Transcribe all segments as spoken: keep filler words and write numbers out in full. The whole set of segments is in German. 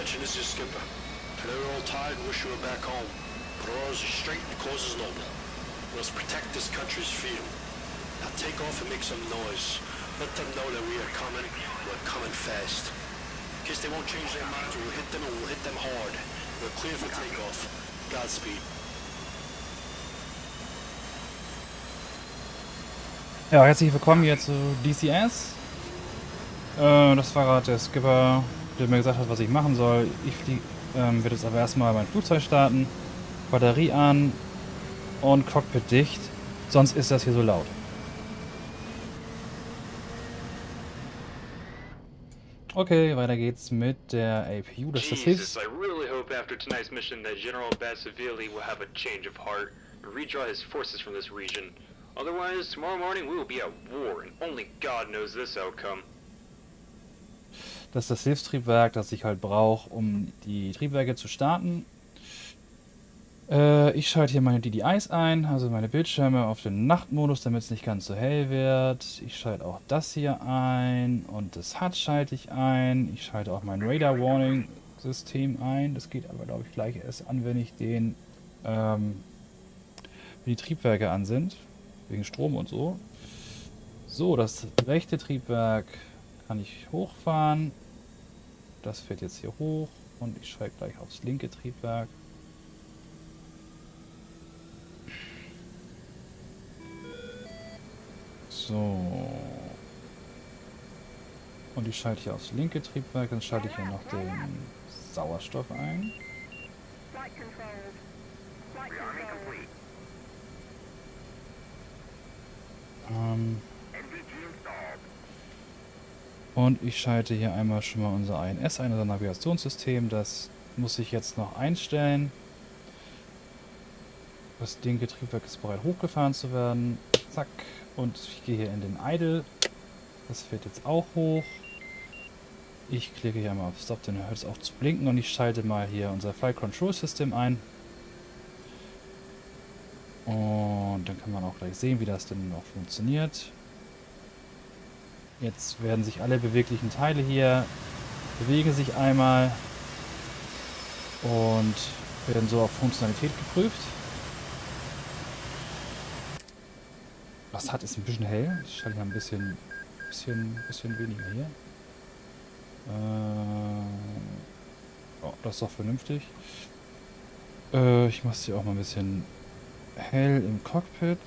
attention is your skipper. I know you're all tired and wish you were back home, but our orders are straight and the cause is noble. We must protect this country's freedom. Now take off and make some noise. Let them know that we are coming. We're coming fast. In case they won't change their minds, we'll hit them and we'll hit them hard. We're clear for takeoff. Godspeed. Ja, herzlich willkommen hier zu D C S. Äh, das Fahrrad der Skipper, der mir gesagt hat, was ich machen soll. Ich flieg, ähm, werde jetzt aber erstmal mein Flugzeug starten, Batterie an und Cockpit dicht, sonst ist das hier so laut. Okay, weiter geht's mit der A P U, das ist das Jesus, Hilfs. I really hope after tonight's mission that General Bassavili will have a change of heart and redraw his forces from this region. Otherwise, tomorrow morning we will be at war, and only God knows this outcome. Das ist das Hilfstriebwerk, das ich halt brauche, um die Triebwerke zu starten. Äh, ich schalte hier meine D D Is ein, also meine Bildschirme auf den Nachtmodus, damit es nicht ganz so hell wird. Ich schalte auch das hier ein und das H U D schalte ich ein. Ich schalte auch mein Radar Warning System ein. Das geht aber, glaube ich, gleich erst an, wenn ich den, ähm, wenn die Triebwerke an sind. Wegen Strom und so. So, das rechte Triebwerk kann ich hochfahren. Das fährt jetzt hier hoch und ich schalte gleich aufs linke Triebwerk. So. Und ich schalte hier aufs linke Triebwerk, dann schalte ich hier noch den Sauerstoff ein. Ähm Und ich schalte hier einmal schon mal unser I N S ein, unser Navigationssystem. Das muss ich jetzt noch einstellen. Das linke Triebwerk ist bereit hochgefahren zu werden. Zack. Und ich gehe hier in den Idle. Das fährt jetzt auch hoch. Ich klicke hier einmal auf Stop, dann hört es auf zu blinken. Und ich schalte mal hier unser Flight Control System ein. Und dann kann man auch gleich sehen, wie das denn noch funktioniert. Jetzt werden sich alle beweglichen Teile hier bewegen sich einmal und werden so auf Funktionalität geprüft. Das hat ist ein bisschen hell. Ich schalte mal ein bisschen, bisschen, bisschen weniger hier. Äh, oh, das ist doch vernünftig. Äh, ich mache es hier auch mal ein bisschen hell im Cockpit.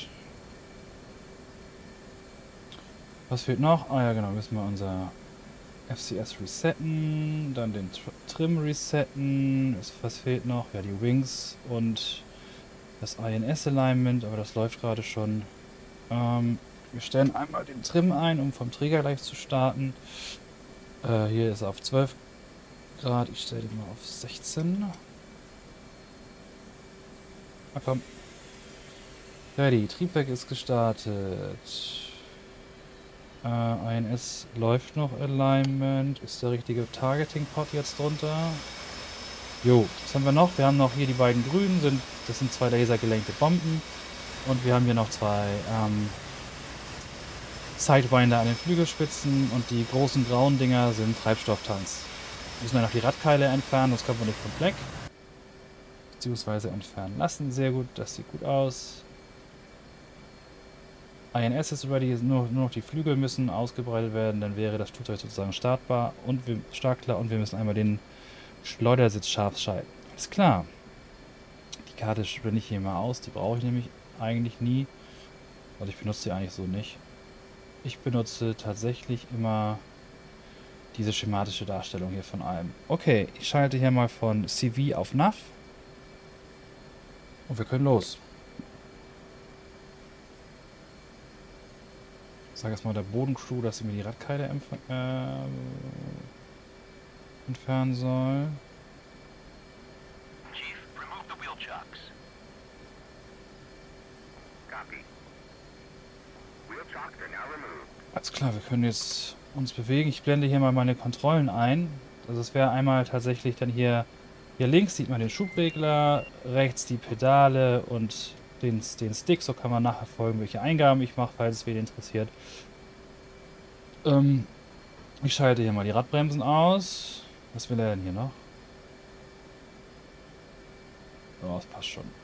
Was fehlt noch? Ah ja genau, müssen wir unser F C S resetten, dann den Trim resetten. Was fehlt noch? Ja, die Wings und das I N S Alignment, aber das läuft gerade schon. Ähm, wir stellen einmal den Trim ein, um vom Träger gleich zu starten. Äh, hier ist er auf zwölf Grad, ich stelle den mal auf sechzehn. Na komm. Ready, Triebwerk ist gestartet. Uh, I N S läuft noch, Alignment. Ist der richtige Targeting-Pod jetzt drunter? Jo, was haben wir noch? Wir haben noch hier die beiden grünen, sind, das sind zwei lasergelenkte Bomben. Und wir haben hier noch zwei ähm, Sidewinder an den Flügelspitzen. Und die großen grauen Dinger sind Treibstofftanks. Wir müssen dann noch die Radkeile entfernen, das kommt man nicht vom Fleck. Beziehungsweise entfernen lassen. Sehr gut, das sieht gut aus. I N S ist ready, nur, nur noch die Flügel müssen ausgebreitet werden, dann wäre das Flugzeug sozusagen startbar und wir, startklar und wir müssen einmal den Schleudersitz scharf schalten. Alles klar. Die Karte blende ich hier mal aus, die brauche ich nämlich eigentlich nie. Also ich benutze die eigentlich so nicht. Ich benutze tatsächlich immer diese schematische Darstellung hier von allem. Okay, ich schalte hier mal von C V auf Nav und wir können los. Ich sage erstmal der Bodencrew, dass sie mir die Radkeile äh, entfernen soll. Chief, remove the wheel chocks. Copy. Wheel chocks are now removed. Alles klar, wir können jetzt uns bewegen. Ich blende hier mal meine Kontrollen ein. Also es wäre einmal tatsächlich dann hier, hier links sieht man den Schubregler, rechts die Pedale und Den, den Stick, so kann man nachverfolgen, welche Eingaben ich mache, falls es wen interessiert. Ähm, ich schalte hier mal die Radbremsen aus. Was will er denn hier noch? Oh, das passt schon.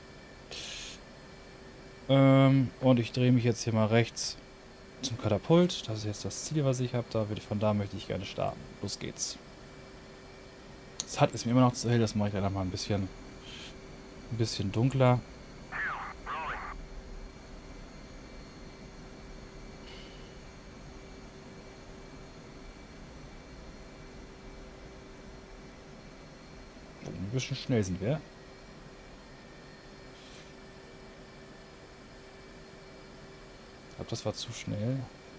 Ähm, und ich drehe mich jetzt hier mal rechts zum Katapult. Das ist jetzt das Ziel, was ich habe. Da will ich, von da möchte ich gerne starten. Los geht's. Das H U D ist mir immer noch zu hell. Das mache ich dann mal ein bisschen, ein bisschen dunkler. Ein bisschen schnell sind wir. Ich glaube, das war zu schnell.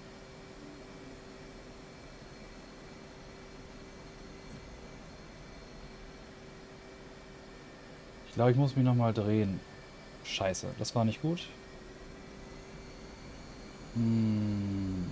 Ich glaube, ich muss mich nochmal drehen. Scheiße, das war nicht gut. Hm.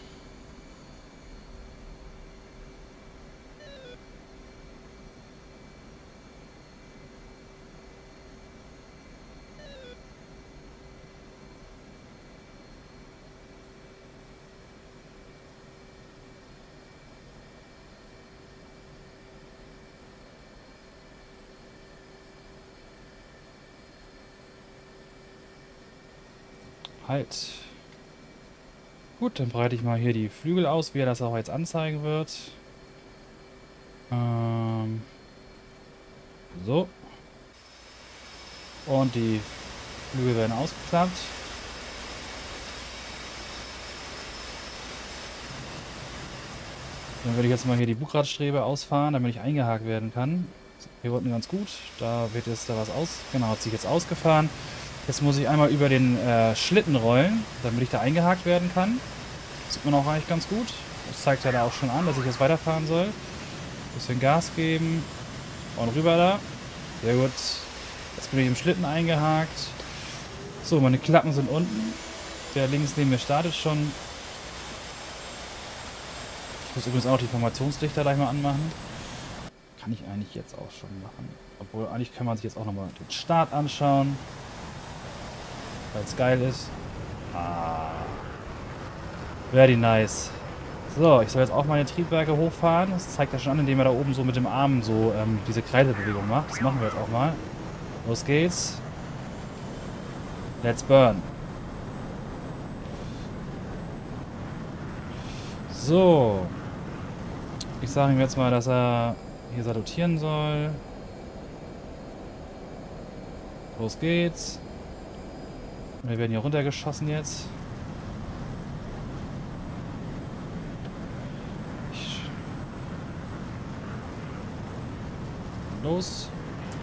Halt. Gut, dann breite ich mal hier die Flügel aus, wie er das auch jetzt anzeigen wird. Ähm, so. Und die Flügel werden ausgeklappt. Dann würde ich jetzt mal hier die Bugradstrebe ausfahren, damit ich eingehakt werden kann. Hier unten ganz gut. Da wird jetzt da was aus. Genau, hat sich jetzt ausgefahren. Jetzt muss ich einmal über den äh, Schlitten rollen, damit ich da eingehakt werden kann. Das sieht man auch eigentlich ganz gut. Das zeigt ja da auch schon an, dass ich jetzt weiterfahren soll. Bisschen Gas geben. Und rüber da. Sehr gut. Jetzt bin ich im Schlitten eingehakt. So, meine Klappen sind unten. Der links neben mir startet schon. Ich muss übrigens auch die Formationslichter gleich mal anmachen. Kann ich eigentlich jetzt auch schon machen. Obwohl, eigentlich kann man sich jetzt auch nochmal den Start anschauen. Weil es geil ist. Ah. Very nice. So, ich soll jetzt auch meine Triebwerke hochfahren. Das zeigt er schon an, indem er da oben so mit dem Arm so ähm, diese Kreiselbewegung macht. Das machen wir jetzt auch mal. Los geht's. Let's burn. So. Ich sage ihm jetzt mal, dass er hier salutieren soll. Los geht's. Wir werden hier runtergeschossen jetzt. Ich Los.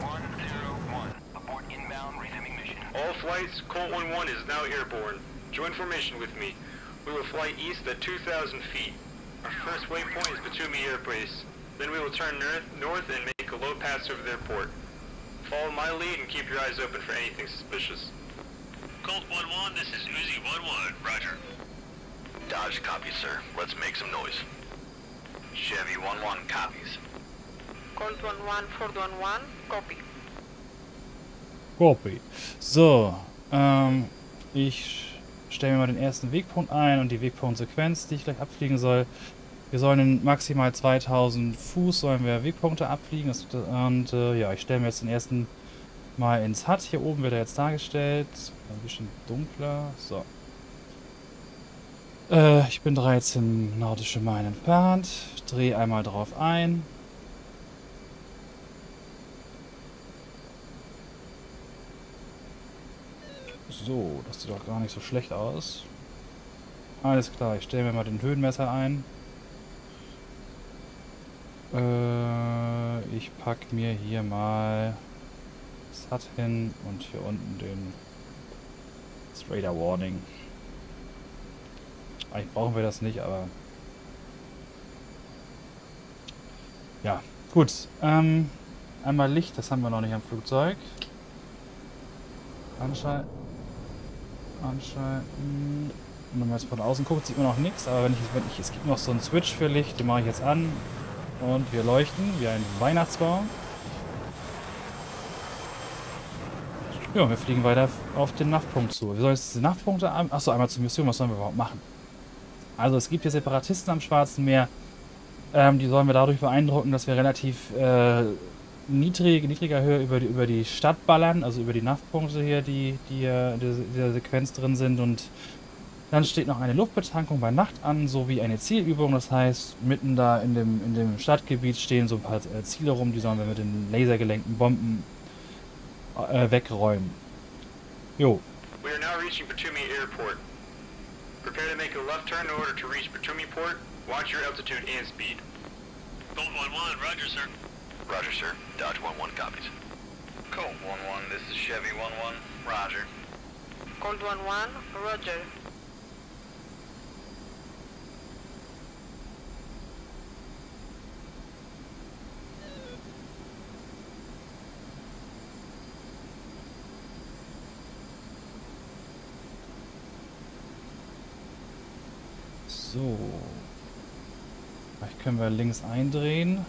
All flights, Colt one one is now airborne. Join formation with me. We will fly east at two thousand feet. Our first waypoint is Batumi Air Base. Then we will turn north, north and make a low pass over their port. Follow my lead and keep your eyes open for anything suspicious. Colt one one, this is Uzi one one, roger. Dodge copies, sir. Let's make some noise. Chevy one one copies. Colt one one, Ford one one, copy. Copy. So, ähm, ich stelle mir mal den ersten Wegpunkt ein und die Wegpunktsequenz, die ich gleich abfliegen soll. Wir sollen in maximal zweitausend Fuß sollen wir Wegpunkte abfliegen. Das, und äh, ja, ich stelle mir jetzt den ersten mal ins H U D. Hier oben wird er jetzt dargestellt. Ein bisschen dunkler. So. Äh, ich bin dreizehn nautische Meilen entfernt. Drehe einmal drauf ein. So, das sieht doch gar nicht so schlecht aus. Alles klar, ich stelle mir mal den Höhenmesser ein. Äh, ich packe mir hier mal das H U D hin und hier unten den das Radar Warning. Eigentlich brauchen wir das nicht, aber ja, gut. Ähm, einmal Licht, das haben wir noch nicht am Flugzeug. Anschalten. Anschalten. Und wenn man jetzt von außen guckt, sieht man noch nichts, aber wenn ich, wenn ich, es gibt noch so einen Switch für Licht, den mache ich jetzt an und wir leuchten wie ein Weihnachtsbaum. Ja, wir fliegen weiter auf den N A V-Punkt zu. Wir sollen jetzt diese N A V-Punkte an... Achso, einmal zur Mission, was sollen wir überhaupt machen? Also es gibt hier Separatisten am Schwarzen Meer. Ähm, die sollen wir dadurch beeindrucken, dass wir relativ äh, niedrig, niedriger Höhe über die, über die Stadt ballern, also über die N A V-Punkte hier, die, die äh, in dieser, dieser Sequenz drin sind. Und dann steht noch eine Luftbetankung bei Nacht an, sowie eine Zielübung. Das heißt, mitten da in dem, in dem Stadtgebiet stehen so ein paar äh, Ziele rum, die sollen wir mit den lasergelenkten Bomben äh, wegräumen. Jo. We are now reaching Batumi Airport. Prepare to make a left turn in order to reach Batumi Port. Watch your altitude and speed. Colt one one, roger, sir. Roger, sir. Dodge one one copies. Colt one one, this is Chevy one one. Roger. Colt one one, Roger. So. Vielleicht können wir links eindrehen.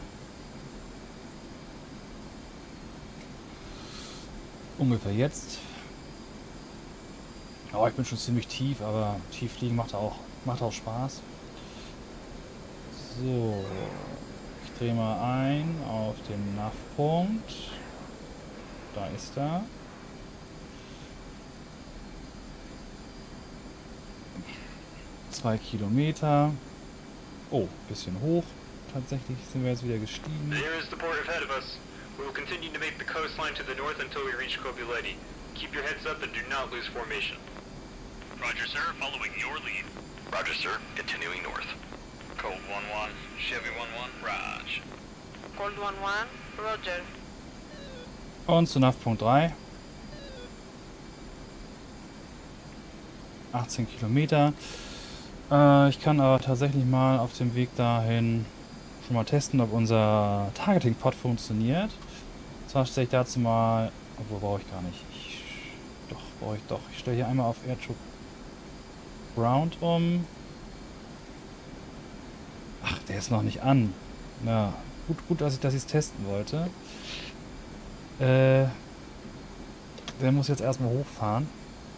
Ungefähr jetzt. Oh, ich bin schon ziemlich tief, aber tief fliegen macht auch, macht auch Spaß. So. Ich drehe mal ein auf den N A V-Punkt. Da ist er. Zwei Kilometer. Oh, bisschen hoch. Tatsächlich sind wir jetzt wieder gestiegen. There is the port ahead of us. We will continue to make the coastline to the north until we reach Kobuleti. Keep your heads up and do not lose formation. Roger, sir. Following your lead. Roger, sir. Continuing north. Colt one one, Chevy one one, Raj. Colt one one, Roger. Und zu N A V-Punkt drei. achtzehn Kilometer. Äh, ich kann aber tatsächlich mal auf dem Weg dahin schon mal testen, ob unser Targeting-Pod funktioniert. Zwar stelle ich dazu mal... Obwohl, brauche ich gar nicht. Ich, doch, brauche ich doch. Ich stelle hier einmal auf Air to Ground um. Ach, der ist noch nicht an. Ja, gut, gut, dass ich das jetzt testen wollte. Äh, der muss jetzt erstmal hochfahren.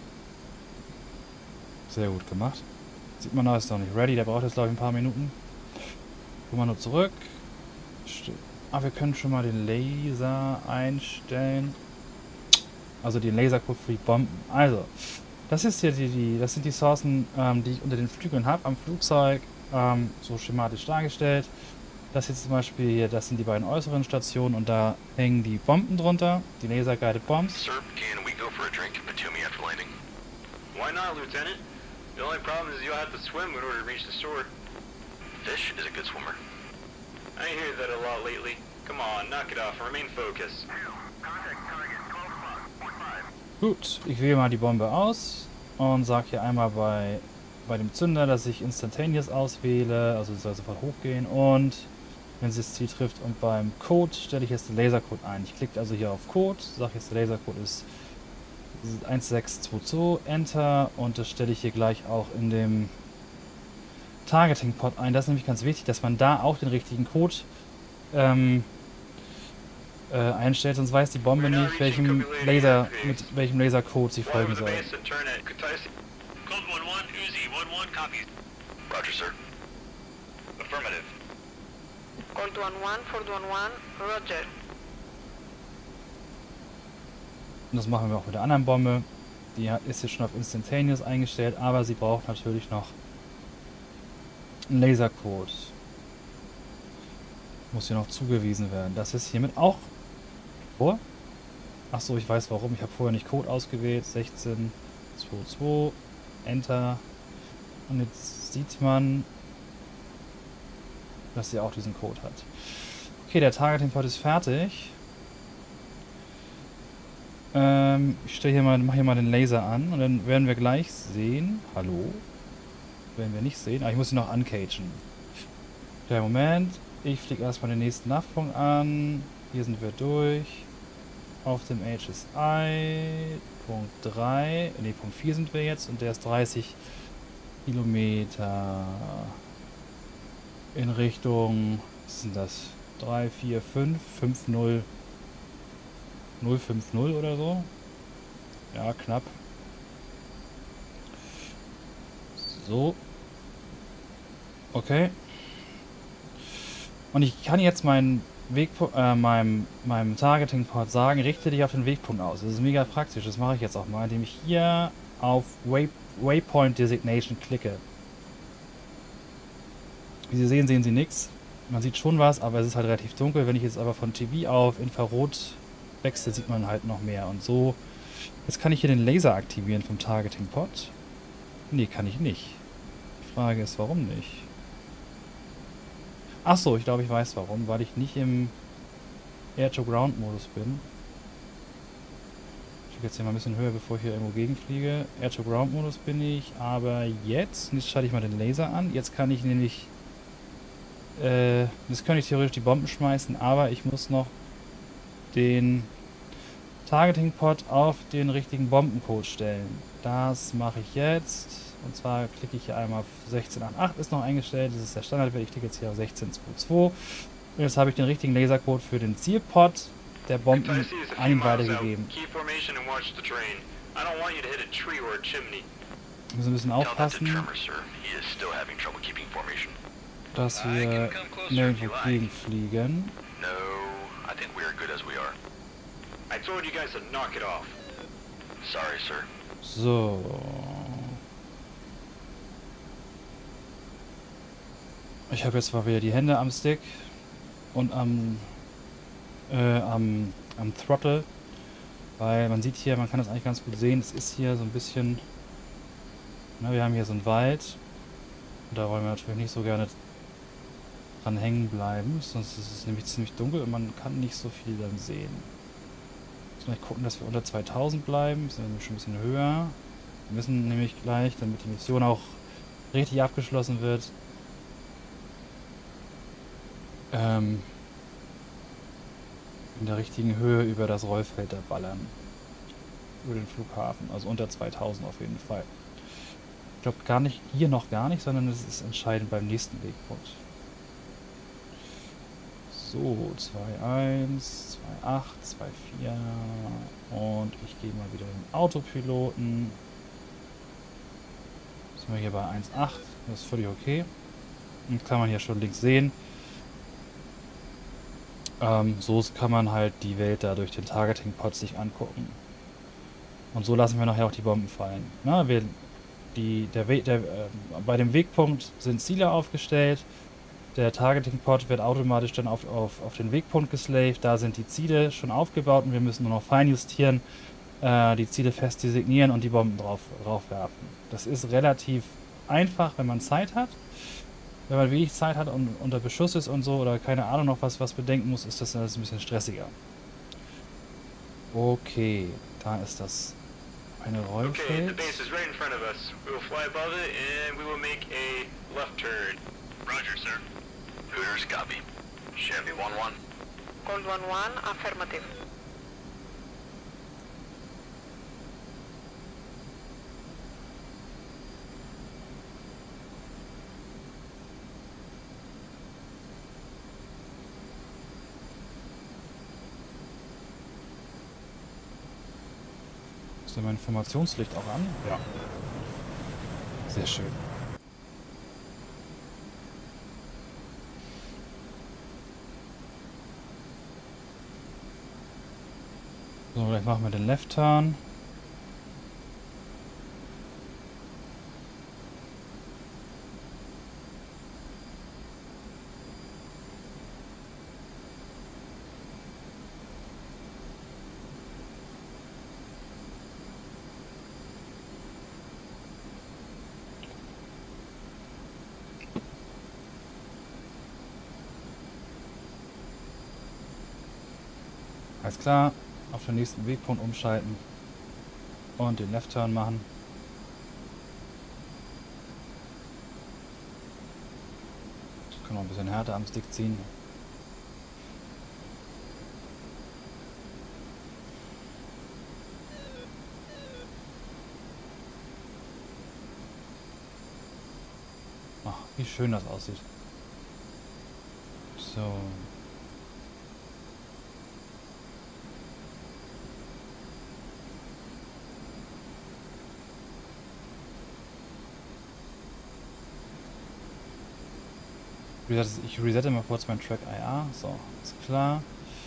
Sehr gut gemacht. Sieht man, da ist noch nicht ready. Der braucht jetzt, glaube ich, ein paar Minuten. Gucken wir nur zurück. Ah, wir können schon mal den Laser einstellen. Also den Lasercode für die Bomben. Also, das ist hier die, die das sind die Sourcen, ähm, die ich unter den Flügeln habe, am Flugzeug, ähm, so schematisch dargestellt. Das hier zum Beispiel hier, das sind die beiden äußeren Stationen und da hängen die Bomben drunter, die Laser-Guided Bombs. Sir, can we go for a drink in Batumi after landing? Why not, Lieutenant? The only problem is you'll have to swim in order to reach the store. Fish is a good swimmer. I hear that a lot lately. Come on, knock it off and remain focused. Gut, ich wähle mal die Bombe aus und sage hier einmal bei, bei dem Zünder, dass ich Instantaneous auswähle, also es soll sofort hochgehen und wenn sie das Ziel trifft, und beim Code stelle ich jetzt den Lasercode ein. Ich klicke also hier auf Code, sage jetzt der Lasercode ist eins sechs zwei zwei, Enter und das stelle ich hier gleich auch in dem Targeting-Pod ein. Das ist nämlich ganz wichtig, dass man da auch den richtigen Code ähm, äh, einstellt, sonst weiß die Bombe nicht, welchem Laser, mit welchem Lasercode sie folgen soll. Colt one one, Uzi one one, copies. Roger, sir. Affirmative. Colt one one, Ford one one, Roger. Und das machen wir auch mit der anderen Bombe. Die ist jetzt schon auf Instantaneous eingestellt, aber sie braucht natürlich noch einen Lasercode. Muss hier noch zugewiesen werden. Das ist hiermit auch vor. Achso, ich weiß warum. Ich habe vorher nicht Code ausgewählt. sechzehn zweiundzwanzig. Enter. Und jetzt sieht man, dass sie auch diesen Code hat. Okay, der Targeting-Pod ist fertig. Ähm, ich stelle hier mal, mache hier mal den Laser an und dann werden wir gleich sehen. Hallo? Werden wir nicht sehen. Ah, ich muss ihn noch uncagen. Der Moment. Ich fliege erstmal den nächsten N A V-Punkt an. Hier sind wir durch. Auf dem H S I. Punkt drei. Ne, Punkt vier sind wir jetzt und der ist dreißig Kilometer in Richtung. Was sind das? drei, vier, fünf, fünf, null. null fünf null oder so. Ja, knapp. So. Okay. Und ich kann jetzt meinen Wegpunkt, äh, meinem, meinem Targeting-Port sagen, richte dich auf den Wegpunkt aus. Das ist mega praktisch. Das mache ich jetzt auch mal, indem ich hier auf Way, Waypoint Designation klicke. Wie Sie sehen, sehen Sie nichts. Man sieht schon was, aber es ist halt relativ dunkel. Wenn ich jetzt aber von T V auf Infrarot wechsle, sieht man halt noch mehr. Und so, jetzt kann ich hier den Laser aktivieren vom Targeting-Pod. Nee, kann ich nicht. Die Frage ist, warum nicht? Achso, ich glaube, ich weiß warum. Weil ich nicht im Air-to-Ground-Modus bin. Ich jetzt hier mal ein bisschen höher, bevor ich hier irgendwo gegenfliege. Air-to-Ground-Modus bin ich, aber jetzt, jetzt schalte ich mal den Laser an. Jetzt kann ich nämlich, äh, jetzt könnte ich theoretisch die Bomben schmeißen, aber ich muss noch den Targeting-Pod auf den richtigen Bombencode stellen. Das mache ich jetzt. Und zwar klicke ich hier einmal auf sechzehn acht acht, ist noch eingestellt. Das ist der Standardwert. Ich klicke jetzt hier auf sechzehn zwei zwei. Und jetzt habe ich den richtigen Lasercode für den Zielpod der Bomben an ihn weitergegeben. Wir müssen ein bisschen aufpassen, dass wir nirgendwo gegenfliegen. So. Ich habe jetzt mal wieder die Hände am Stick und am, äh, am, am Throttle, weil man sieht hier, man kann das eigentlich ganz gut sehen, es ist hier so ein bisschen, na, wir haben hier so einen Wald und da wollen wir natürlich nicht so gerne dran hängen bleiben, sonst ist es nämlich ziemlich dunkel und man kann nicht so viel dann sehen. Jetzt muss ich gucken, dass wir unter zweitausend bleiben, sind wir schon ein bisschen höher. Wir müssen nämlich gleich, damit die Mission auch richtig abgeschlossen wird, ähm, in der richtigen Höhe über das Rollfeld da ballern. Über den Flughafen, also unter zweitausend auf jeden Fall. Ich glaube gar nicht, hier noch gar nicht, sondern es ist entscheidend beim nächsten Wegpunkt. So, zwei eins, zwei acht, zwei vier und ich gehe mal wieder in den Autopiloten. Sind wir hier bei eins acht, das ist völlig okay. Und kann man hier schon links sehen. Ähm, so kann man halt die Welt da durch den Targeting-Pod sich angucken. Und so lassen wir nachher auch die Bomben fallen. Na, wir, die, der We der, äh, bei dem Wegpunkt sind Ziele aufgestellt. Der Targeting-Pod wird automatisch dann auf, auf, auf den Wegpunkt geslaved. Da sind die Ziele schon aufgebaut und wir müssen nur noch feinjustieren, äh, die Ziele fest designieren und die Bomben drauf, drauf werfen. Das ist relativ einfach, wenn man Zeit hat. Wenn man wenig Zeit hat und unter Beschuss ist und so oder keine Ahnung noch was, was bedenken muss, ist das alles ein bisschen stressiger. Okay, da ist das eine Rollfeld. Roger, sir. Hooters, copy. Chevy one one. Cold one one, affirmative. Ist denn mein Informationslicht auch an? Ja. Sehr schön. So, gleich machen wir den Left Turn. Alles klar. Auf den nächsten Wegpunkt umschalten und den Left Turn machen. Das können wir ein bisschen härter am Stick ziehen. Ach, wie schön das aussieht. So. Ich resette mal kurz mein Track I R. So, ist klar.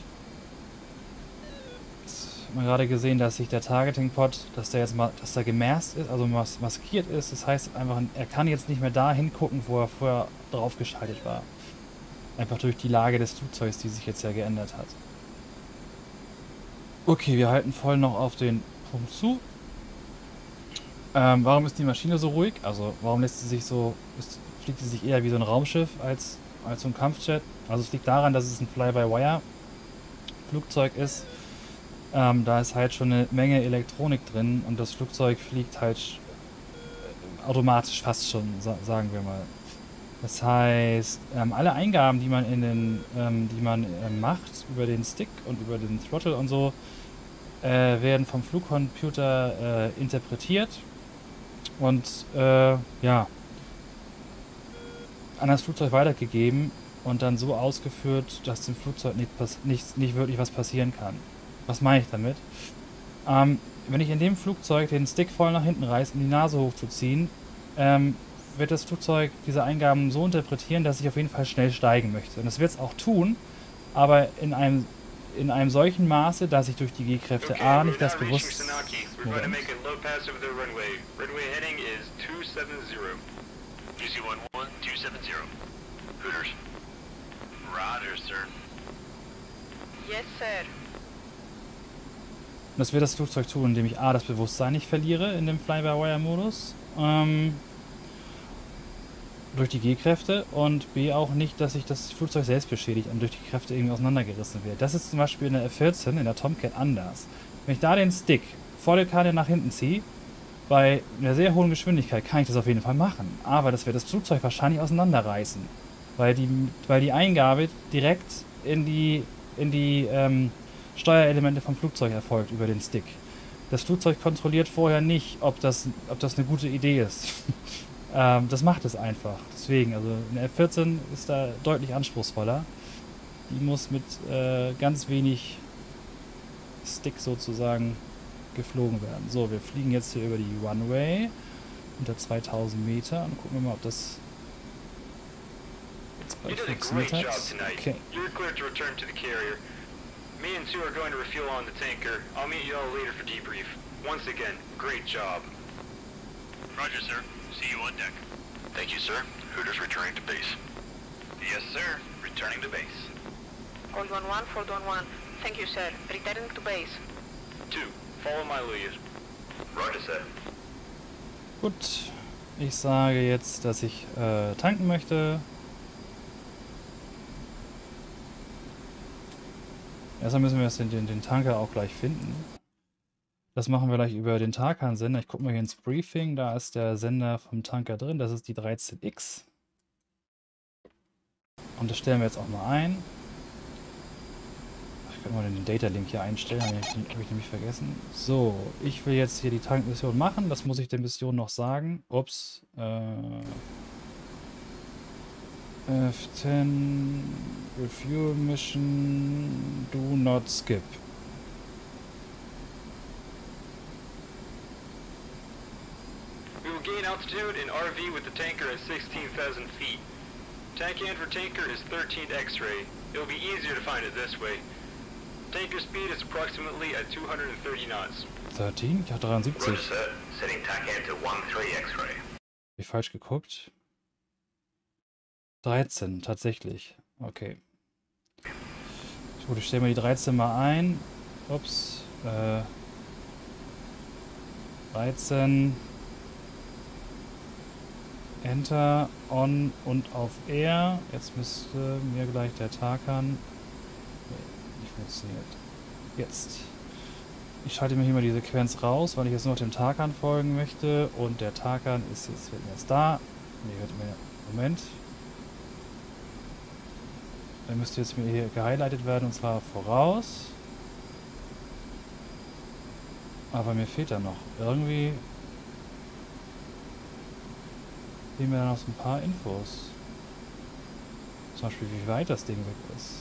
Jetzt haben wir gerade gesehen, dass sich der Targeting-Pod, dass der jetzt mal, dass der gemasked ist, also mas maskiert ist. Das heißt einfach, er kann jetzt nicht mehr da hingucken, wo er vorher drauf geschaltet war. Einfach durch die Lage des Flugzeugs, die sich jetzt ja geändert hat. Okay, wir halten voll noch auf den Punkt zu. Ähm, warum ist die Maschine so ruhig? Also warum lässt sie sich so, ist, fliegt sie sich eher wie so ein Raumschiff als, als so ein Kampfjet? Also es liegt daran, dass es ein Fly-by-Wire-Flugzeug ist. Ähm, da ist halt schon eine Menge Elektronik drin und das Flugzeug fliegt halt automatisch fast schon, sa sagen wir mal. Das heißt, ähm, alle Eingaben, die man in den, ähm, die man äh, macht über den Stick und über den Throttle und so, äh, werden vom Flugcomputer äh, interpretiert und äh, ja an das Flugzeug weitergegeben und dann so ausgeführt, dass dem Flugzeug nicht, nicht, nicht wirklich was passieren kann. Was meine ich damit? Ähm, wenn ich in dem Flugzeug den Stick voll nach hinten reiße, um die Nase hochzuziehen, ähm, wird das Flugzeug diese Eingaben so interpretieren, dass ich auf jeden Fall schnell steigen möchte. Und das wird es auch tun, aber in einem, in einem solchen Maße, dass ich durch die G-Kräfte Okay, A we're nicht das now reaching Bewusstsein... Sanaki. We're going to make a low pass over the runway. Runway heading is two seven zero. Uzi one one, two seven zero. Hooters. Roger, sir. Yes, sir. Das wird das Flugzeug tun, indem ich A, das Bewusstsein nicht verliere in dem Fly-by-Wire-Modus, ähm, durch die G-Kräfte und B, auch nicht, dass sich das Flugzeug selbst beschädigt und durch die Kräfte irgendwie auseinandergerissen wird. Das ist zum Beispiel in der F vierzehn, in der Tomcat anders. Wenn ich da den Stick volle Kanne nach hinten ziehe, bei einer sehr hohen Geschwindigkeit kann ich das auf jeden Fall machen, aber das wird das Flugzeug wahrscheinlich auseinanderreißen, weil die, weil die Eingabe direkt in die, in die ähm, Steuerelemente vom Flugzeug erfolgt über den Stick. Das Flugzeug kontrolliert vorher nicht, ob das, ob das eine gute Idee ist. ähm, das macht es einfach. Deswegen, also eine F vierzehn ist da deutlich anspruchsvoller. Die muss mit äh, ganz wenig Stick sozusagen geflogen werden. So, wir fliegen jetzt hier über die Runway unter zweitausend Meter und gucken wir mal, ob das jetzt You gleich did a funktioniert great hat. job tonight. Okay. You're clear to return to the carrier. Me and Sue are going to refuel on the tanker. I'll meet you all later for debrief. Once again, great job. Roger, sir. See you on deck. Thank you, sir. Hooters returning to base. Yes, sir. Returning to base. Gold one one, Ford one one. Thank you, sir. Returning to base. Two, follow my lead. Roger, sir. Gut, ich sage jetzt, dass ich äh, tanken möchte. Erstmal müssen wir jetzt den, den, den Tanker auch gleich finden. Das machen wir gleich über den Tarkan-Sender. Ich gucke mal hier ins Briefing, da ist der Sender vom Tanker drin, das ist die dreizehn X. Und das stellen wir jetzt auch mal ein. Ich kann mal den Data-Link hier einstellen, habe ich, hab ich nämlich vergessen. So, ich will jetzt hier die Tankmission machen, das muss ich der Mission noch sagen. Ups. Äh, F zehn Refuel Mission, do not skip. We will gain altitude in R V with the tanker at sixteen thousand feet. Tank in for tanker is thirteen X-ray. It'll be easier to find it this way. Tanker speed is approximately at two hundred thirty knots. dreizehn? Ich hatte dreiundsiebzig. Roger, sir. Setting tack in to one three X-ray. Hab ich falsch geguckt? dreizehn, tatsächlich. Okay. Gut, ich stelle mir die dreizehn mal ein. Ups. Äh, dreizehn. Enter, On und auf Air. Jetzt müsste mir gleich der Tarkan... Nee, nicht funktioniert. Jetzt. Ich schalte mir hier mal die Sequenz raus, weil ich jetzt nur dem Tarkan folgen möchte. Und der Tarkan ist jetzt, wird jetzt da. Nee, wird mir... Moment. Der müsste jetzt mir hier gehighlightet werden, und zwar voraus. Aber mir fehlt da noch. Irgendwie fehlen mir da noch so ein paar Infos. Zum Beispiel, wie weit das Ding weg ist.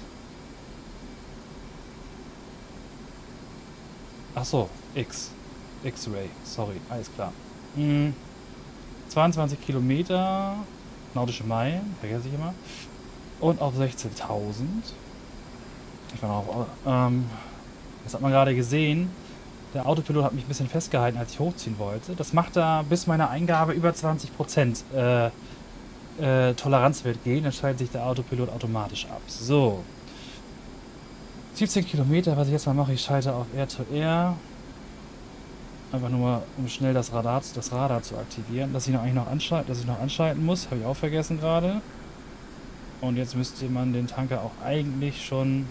Ach so, X. X-Ray, sorry, alles klar. Hm. zweiundzwanzig Kilometer, nautische Meilen, vergesse ich immer. Und auf sechzehntausend. Ich war noch auf, ähm, das hat man gerade gesehen. Der Autopilot hat mich ein bisschen festgehalten, als ich hochziehen wollte. Das macht da bis meine Eingabe über zwanzig Prozent äh, äh, Toleranzwert gehen. Dann schaltet sich der Autopilot automatisch ab. So. siebzehn Kilometer, was ich jetzt mal mache, ich schalte auf Air-to-Air. Einfach nur, um schnell das Radar, das Radar zu aktivieren. Dass ich noch eigentlich noch anschalten, dass ich noch anschalten muss, habe ich auch vergessen gerade. Und jetzt müsste man den Tanker auch eigentlich schon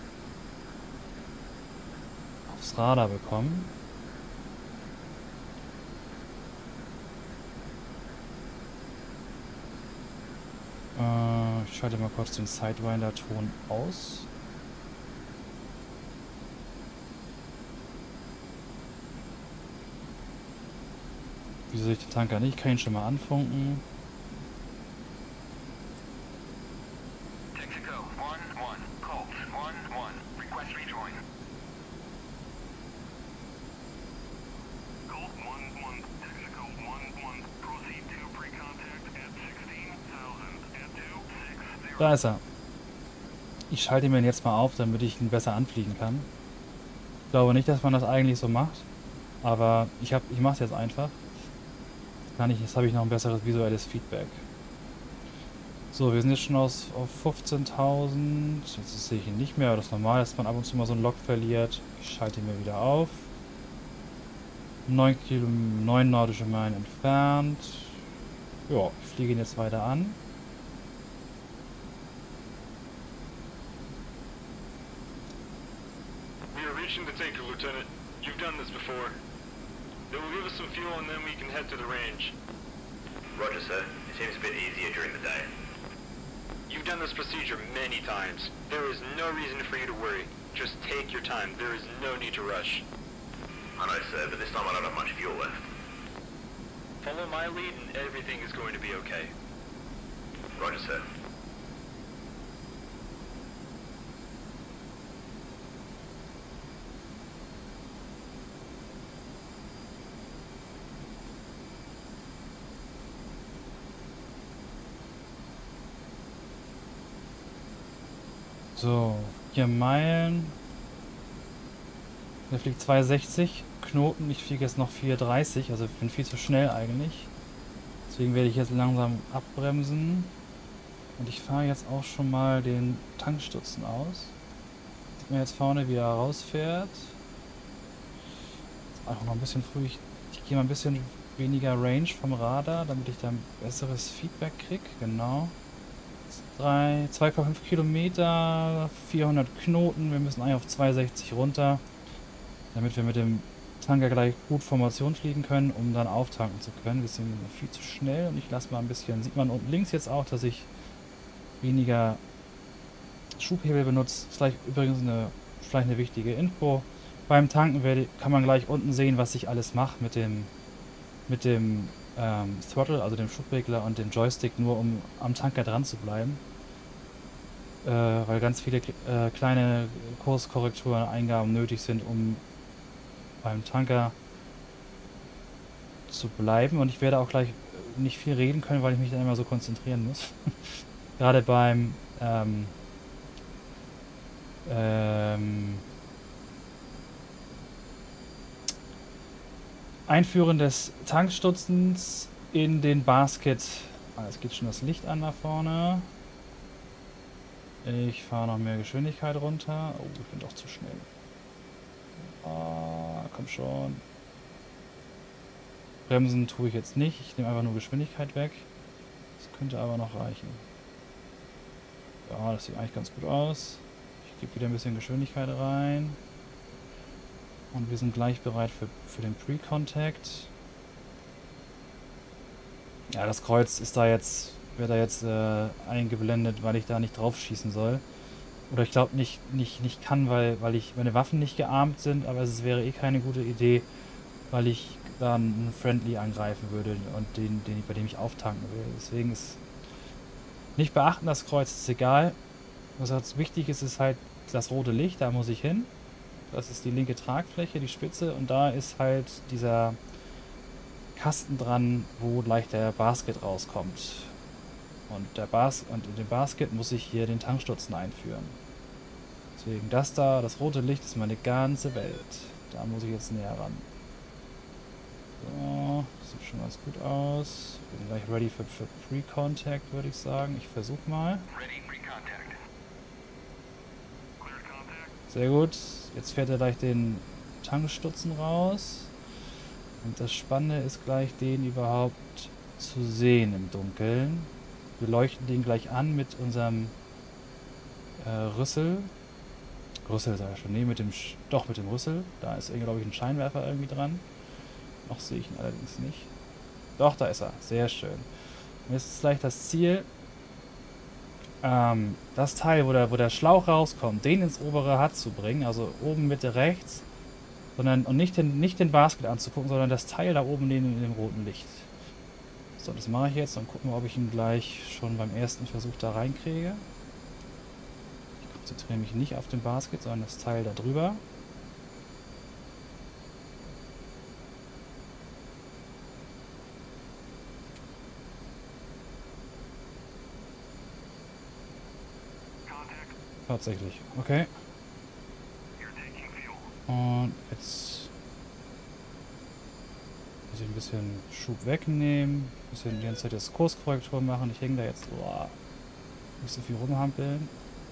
aufs Radar bekommen. Äh, ich schalte mal kurz den Sidewinder-Ton aus. Wieso sehe ich den Tanker nicht? Ich kann ihn schon mal anfunken. Texaco one one, Colt one one, request rejoin. Colt one one, Texaco one one, proceed to pre-contact at sixteen thousand at two six zero. Da ist er. Ich schalte mir ihn jetzt mal auf, damit ich ihn besser anfliegen kann. Ich glaube nicht, dass man das eigentlich so macht. Aber ich, hab, ich mache es jetzt einfach. Kann ich, jetzt habe ich noch ein besseres visuelles Feedback. So, wir sind jetzt schon aus, auf fünfzehntausend. Jetzt sehe ich ihn nicht mehr, aber das ist normal, dass man ab und zu mal so einen Log verliert. Ich schalte ihn mir wieder auf. neun Kilo, neun nautische Meilen entfernt. Ja, ich fliege ihn jetzt weiter an. We are reaching the tanker, Lieutenant. You've done this before. They will give us some fuel and then we can head to the range. Roger, sir. It seems a bit easier during the day. You've done this procedure many times. There is no reason for you to worry. Just take your time. There is no need to rush. I know, sir, but this time I don't have much fuel left. Follow my lead and everything is going to be okay. Roger, sir. So, vier Meilen. Der fliegt zweihundertsechzig Knoten. Ich fliege jetzt noch vierhundertdreißig, also ich bin viel zu schnell eigentlich. Deswegen werde ich jetzt langsam abbremsen. Und ich fahre jetzt auch schon mal den Tankstutzen aus. Sieht man jetzt vorne, wie er rausfährt. Ist einfach noch ein bisschen früh. Ich, ich gehe mal ein bisschen weniger Range vom Radar, damit ich dann besseres Feedback kriege. Genau. zwei Komma fünf Kilometer, vierhundert Knoten. Wir müssen eigentlich auf zweihundertsechzig runter, damit wir mit dem Tanker gleich gut Formation fliegen können, um dann auftanken zu können. Wir sind viel zu schnell und ich lasse mal ein bisschen, sieht man unten links jetzt auch, dass ich weniger Schubhebel benutze. Das ist gleich übrigens eine, vielleicht eine wichtige Info. Beim Tanken werde, kann man gleich unten sehen, was ich alles mache mit dem, mit dem ähm, Throttle, also dem Schubregler und dem Joystick, nur um am Tanker dran zu bleiben. Äh, weil ganz viele äh, kleine Kurskorrekturen, Eingaben nötig sind, um beim Tanker zu bleiben. Und ich werde auch gleich nicht viel reden können, weil ich mich dann immer so konzentrieren muss. Gerade beim ähm, ähm, Einführen des Tankstutzens in den Basket. Ah, jetzt geht schon das Licht an da vorne. Ich fahre noch mehr Geschwindigkeit runter. Oh, ich bin doch zu schnell. Ah, komm schon. Bremsen tue ich jetzt nicht. Ich nehme einfach nur Geschwindigkeit weg. Das könnte aber noch reichen. Ja, das sieht eigentlich ganz gut aus. Ich gebe wieder ein bisschen Geschwindigkeit rein. Und wir sind gleich bereit für, für den Pre-Contact. Ja, das Kreuz ist da jetzt, wird da jetzt äh, eingeblendet, weil ich da nicht drauf schießen soll. Oder ich glaube nicht, nicht, nicht kann, weil, weil ich meine Waffen nicht gearmt sind, aber es wäre eh keine gute Idee, weil ich da einen Friendly angreifen würde und den, den, bei dem ich auftanken will. Deswegen ist nicht beachten, das Kreuz ist egal. Was jetzt wichtig ist, ist halt das rote Licht, da muss ich hin. Das ist die linke Tragfläche, die Spitze, und da ist halt dieser Kasten dran, wo gleich der Basket rauskommt. Und, der Bas und in dem Basket muss ich hier den Tankstutzen einführen. Deswegen das da, das rote Licht ist meine ganze Welt. Da muss ich jetzt näher ran. So, das sieht schon ganz gut aus. Bin gleich ready für, für Pre-Contact, würde ich sagen. Ich versuche mal. Ready for contact. Clear contact. Sehr gut. Jetzt fährt er gleich den Tankstutzen raus. Und das Spannende ist gleich, den überhaupt zu sehen im Dunkeln. Wir leuchten den gleich an mit unserem äh, Rüssel. Rüssel sag ich schon. Nee, mit dem Sch doch mit dem Rüssel. Da ist, glaube ich, ein Scheinwerfer irgendwie dran. Noch sehe ich ihn allerdings nicht. Doch, da ist er. Sehr schön. Und jetzt ist gleich das Ziel, ähm, das Teil, wo der, wo der Schlauch rauskommt, den ins obere H U D zu bringen, also oben Mitte rechts, sondern und nicht den, nicht den Basket anzugucken, sondern das Teil da oben in, in dem roten Licht. So, das mache ich jetzt und gucken, ob ich ihn gleich schon beim ersten Versuch da reinkriege. Ich konzentriere mich nicht auf den Basket, sondern das Teil da drüber. Tatsächlich. Okay. Und jetzt muss ich ein bisschen Schub wegnehmen. Ein bisschen die ganze Zeit das Kurskorrektur machen. Ich hänge da jetzt boah, nicht so viel rumhampeln.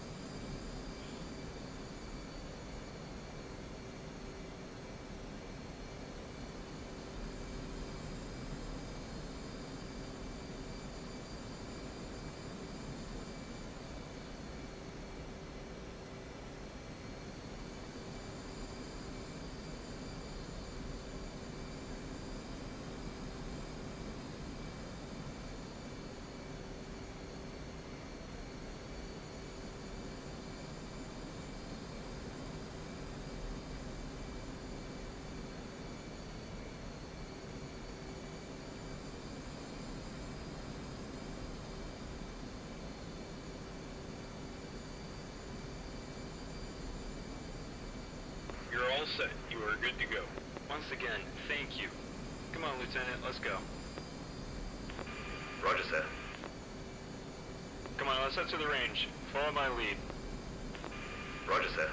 You're all set. You are good to go. Once again, thank you. Come on, Lieutenant, let's go. Roger, sir. Come on, let's head to the range. Follow my lead. Roger, sir.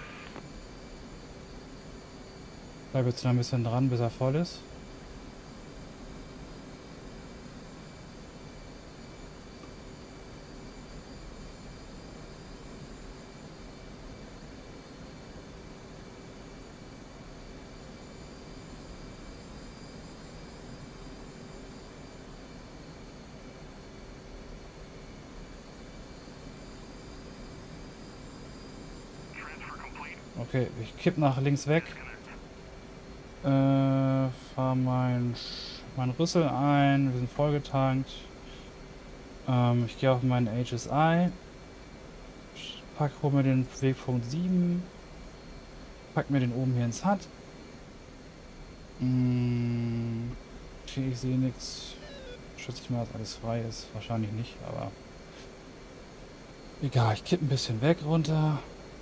Bleib jetzt noch ein bisschen dran, bis er voll ist. Okay, ich kipp nach links weg. Äh, fahr mein, mein Rüssel ein. Wir sind vollgetankt. Ähm, ich gehe auf meinen H S I. Pack, hol mir den Wegpunkt sieben. Pack mir den oben hier ins H U D. Hm, okay, ich sehe nichts. Schätze ich mal, dass alles frei ist. Wahrscheinlich nicht, aber egal, ich kipp ein bisschen weg runter.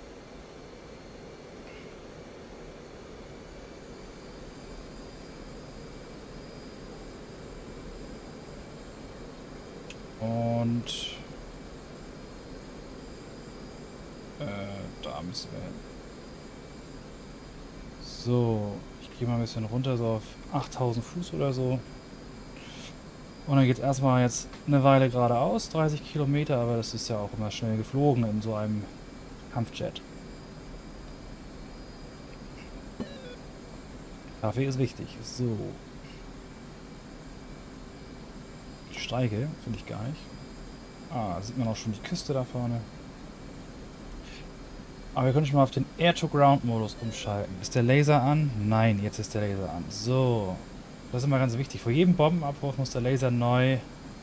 Und äh, da müssen wir hin. So, ich gehe mal ein bisschen runter, so auf achttausend Fuß oder so. Und dann geht es erstmal jetzt eine Weile geradeaus, dreißig Kilometer, aber das ist ja auch immer schnell geflogen in so einem Kampfjet. Kaffee ist wichtig. So. Die Steige finde ich gar nicht. Ah, da sieht man auch schon die Küste da vorne. Aber wir können schon mal auf den Air-to-Ground-Modus umschalten. Ist der Laser an? Nein, jetzt ist der Laser an. So. Das ist immer ganz wichtig. Vor jedem Bombenabwurf muss der Laser neu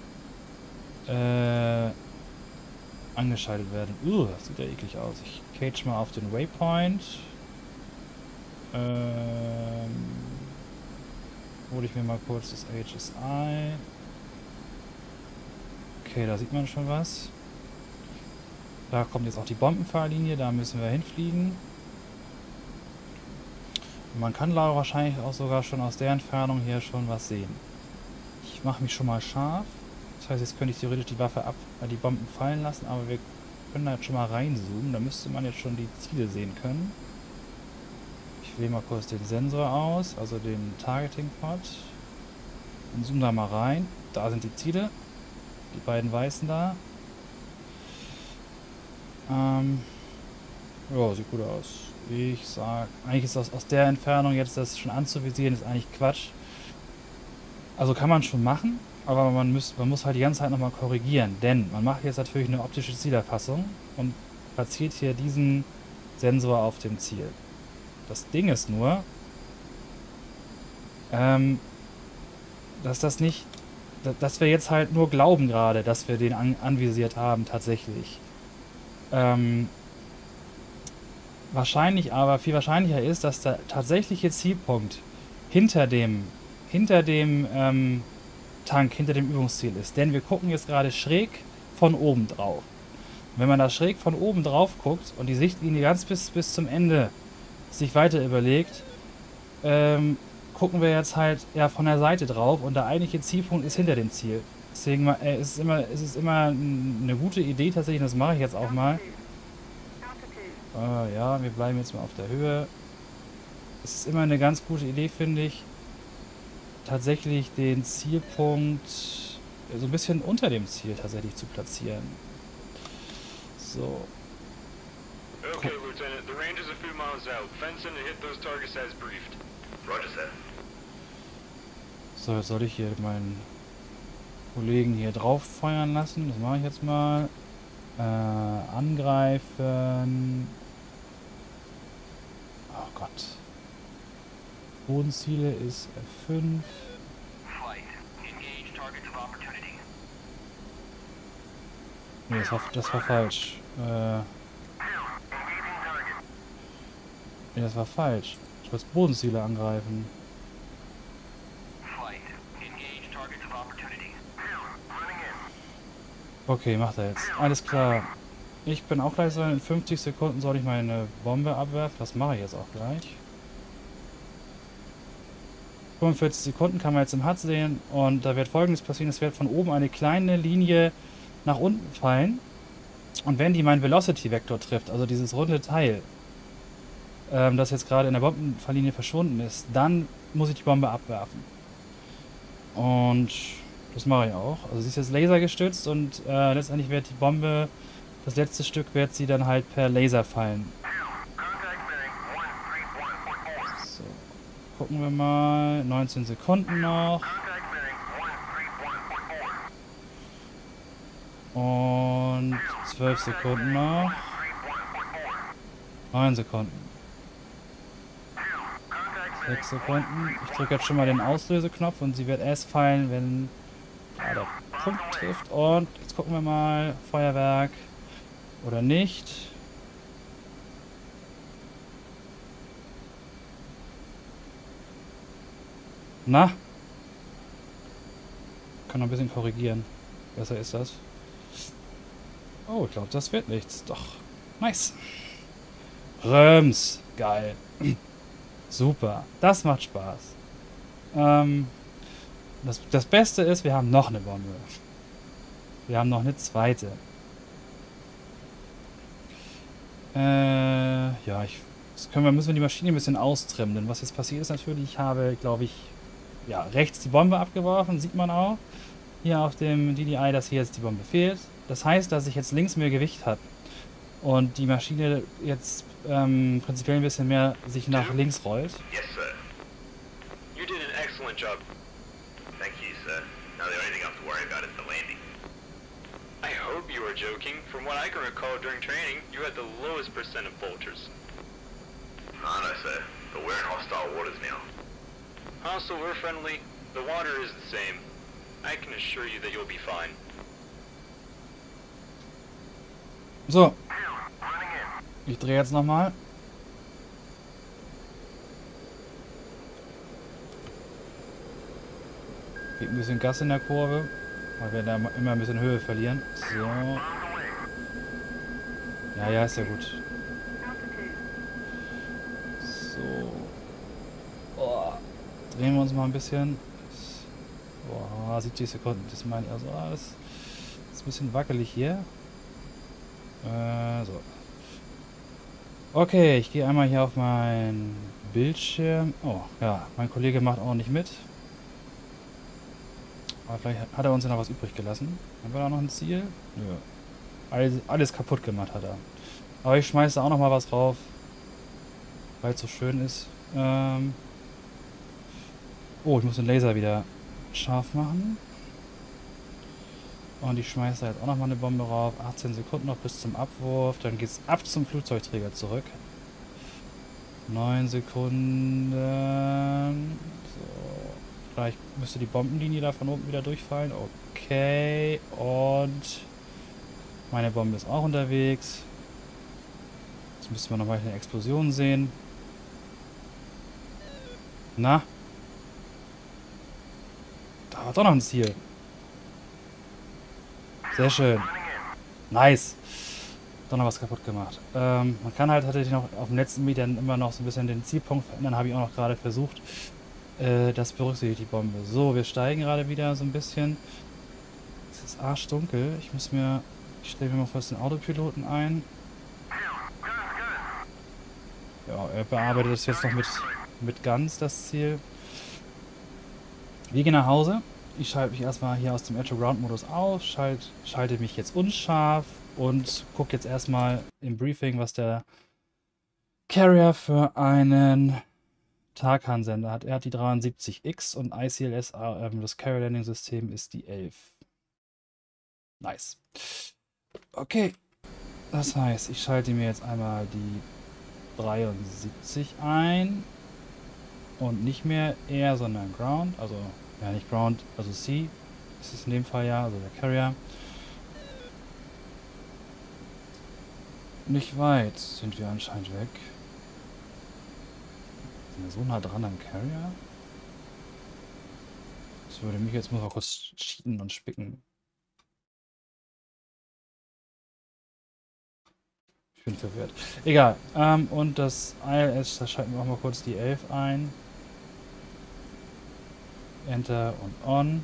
äh, angeschaltet werden. Uh, das sieht ja eklig aus. Ich cage mal auf den Waypoint. Ähm, hole ich mir mal kurz das H S I. Okay, da sieht man schon was. Da kommt jetzt auch die Bombenfahrlinie, da müssen wir hinfliegen. Und man kann da wahrscheinlich auch sogar schon aus der Entfernung hier schon was sehen. Ich mache mich schon mal scharf. Das heißt, jetzt könnte ich theoretisch die Waffe ab, äh, die Bomben fallen lassen, aber wir können da jetzt schon mal reinzoomen. Da müsste man jetzt schon die Ziele sehen können. Ich wähle mal kurz den Sensor aus, also den Targeting-Pod. Und zoome da mal rein. Da sind die Ziele. Die beiden weißen da. Ähm, ja, sieht gut aus. Ich sag, eigentlich ist das aus der Entfernung jetzt das schon anzuvisieren, ist eigentlich Quatsch. Also kann man schon machen, aber man, müsst, man muss halt die ganze Zeit nochmal korrigieren, denn man macht jetzt natürlich eine optische Zielerfassung und platziert hier diesen Sensor auf dem Ziel. Das Ding ist nur, ähm, dass das nicht, dass wir jetzt halt nur glauben gerade, dass wir den an, anvisiert haben tatsächlich. Ähm, wahrscheinlich aber, viel wahrscheinlicher ist, dass der tatsächliche Zielpunkt hinter dem, hinter dem ähm, Tank, hinter dem Übungsziel ist. Denn wir gucken jetzt gerade schräg von oben drauf. Und wenn man da schräg von oben drauf guckt und die Sichtlinie ganz bis, bis zum Ende sich weiter überlegt, ähm, gucken wir jetzt halt ja von der Seite drauf und der eigentliche Zielpunkt ist hinter dem Ziel. Deswegen äh, ist es immer, ist es immer eine gute Idee tatsächlich, und das mache ich jetzt auch mal. Äh, ja, wir bleiben jetzt mal auf der Höhe. Es ist immer eine ganz gute Idee, finde ich, tatsächlich den Zielpunkt so ein bisschen unter dem Ziel tatsächlich zu platzieren. So. Okay, Lieutenant, the range is a few miles out. Fence in and hit those targets as briefed. Roger, sir. So, jetzt soll ich hier meinen Kollegen hier drauf feuern lassen. Das mache ich jetzt mal. Äh, angreifen. Oh Gott. Bodenziele ist F fünf. Nee, das war, das war falsch. Äh, nee, das war falsch. Ich muss Bodenziele angreifen. Okay, macht er jetzt. Alles klar. Ich bin auch gleich so. In fünfzig Sekunden soll ich meine Bombe abwerfen. Das mache ich jetzt auch gleich. fünfundvierzig Sekunden kann man jetzt im H U D sehen. Und da wird Folgendes passieren. Es wird von oben eine kleine Linie nach unten fallen. Und wenn die meinen Velocity-Vektor trifft, also dieses runde Teil, ähm, das jetzt gerade in der Bombenfalllinie verschwunden ist, dann muss ich die Bombe abwerfen. Und das mache ich auch. Also sie ist jetzt lasergestützt und äh, letztendlich wird die Bombe, das letzte Stück wird sie dann halt per Laser fallen. So, gucken wir mal. neunzehn Sekunden noch. Und zwölf Sekunden noch. neun Sekunden. sechs Sekunden. Ich drücke jetzt schon mal den Auslöseknopf und sie wird erst fallen, wenn ja, der Punkt trifft. Und jetzt gucken wir mal. Feuerwerk oder nicht. Na? Kann noch ein bisschen korrigieren. Besser ist das. Oh, ich glaube, das wird nichts. Doch. Nice. Röms. Geil. Super. Das macht Spaß. Ähm, das, das Beste ist, wir haben noch eine Bombe. Wir haben noch eine zweite. Äh, ja, ich, das können wir, müssen wir die Maschine ein bisschen austrimmen. Denn was jetzt passiert ist natürlich, ich habe, glaube ich, ja, rechts die Bombe abgeworfen. Sieht man auch. Hier auf dem D D I, dass hier jetzt die Bombe fehlt. Das heißt, dass ich jetzt links mehr Gewicht habe. Und die Maschine jetzt ähm, prinzipiell ein bisschen mehr sich nach links rollt. Yes, sir. You did an excellent job. Thank you, sir. Now the only thing I have to worry about is the landing. I hope you are joking. From what I can recall during training, you had the lowest percent of vultures. No, no, sir. But we're in hostile waters now. Hostile or friendly, the water is the same. I can assure you that you'll be fine. So. Ich drehe jetzt nochmal. Gibt ein bisschen Gas in der Kurve, weil wir da immer ein bisschen Höhe verlieren. So. Ja, ja, ist ja gut. So. Oh. Drehen wir uns mal ein bisschen. Boah, siebzig Sekunden. Das meine ich also. Ah, das ist ein bisschen wackelig hier. Äh, so. Okay, ich gehe einmal hier auf meinen Bildschirm. Oh, ja, mein Kollege macht auch nicht mit. Aber vielleicht hat er uns ja noch was übrig gelassen. Haben wir da noch ein Ziel? Nö. Alles, alles kaputt gemacht hat er. Aber ich schmeiße da auch noch mal was drauf. Weil es so schön ist. Ähm oh, ich muss den Laser wieder scharf machen. Und ich schmeiße da jetzt auch noch mal eine Bombe rauf. achtzehn Sekunden noch bis zum Abwurf. Dann geht's ab zum Flugzeugträger zurück. neun Sekunden. So. Vielleicht müsste die Bombenlinie da von oben wieder durchfallen. Okay. Und meine Bombe ist auch unterwegs. Jetzt müssen wir noch mal eine Explosion sehen. Na? Da war doch noch ein Ziel. Sehr schön. Nice. Doch noch was kaputt gemacht. Ähm, man kann halt tatsächlich noch auf den letzten Metern immer noch so ein bisschen den Zielpunkt verändern. Habe ich auch noch gerade versucht. Äh, das berücksichtigt die Bombe. So, wir steigen gerade wieder so ein bisschen. Es ist arschdunkel. Ich muss mir... Ich stelle mir mal kurz den Autopiloten ein. Ja, er bearbeitet das jetzt noch mit, mit Guns, das Ziel. Wir gehen nach Hause. Ich schalte mich erstmal hier aus dem Air-to-Ground-Modus auf, schalt, schalte mich jetzt unscharf und gucke jetzt erstmal im Briefing, was der Carrier für einen Tarkan-Sender hat. Er hat die dreiundsiebzig X und I C L S, äh, das Carrier-Landing-System ist die elf. Nice. Okay, das heißt, ich schalte mir jetzt einmal die dreiundsiebzig ein und nicht mehr Air, sondern Ground, also ja nicht Ground, also Sea ist es in dem Fall ja, also der Carrier. Nicht weit sind wir anscheinend weg. Sind wir so nah dran am Carrier? Das würde mich jetzt, muss mal kurz cheaten und spicken. Ich bin verwirrt. Egal. Ähm, und das I L S, da schalten wir auch mal kurz die elf ein. Enter und On.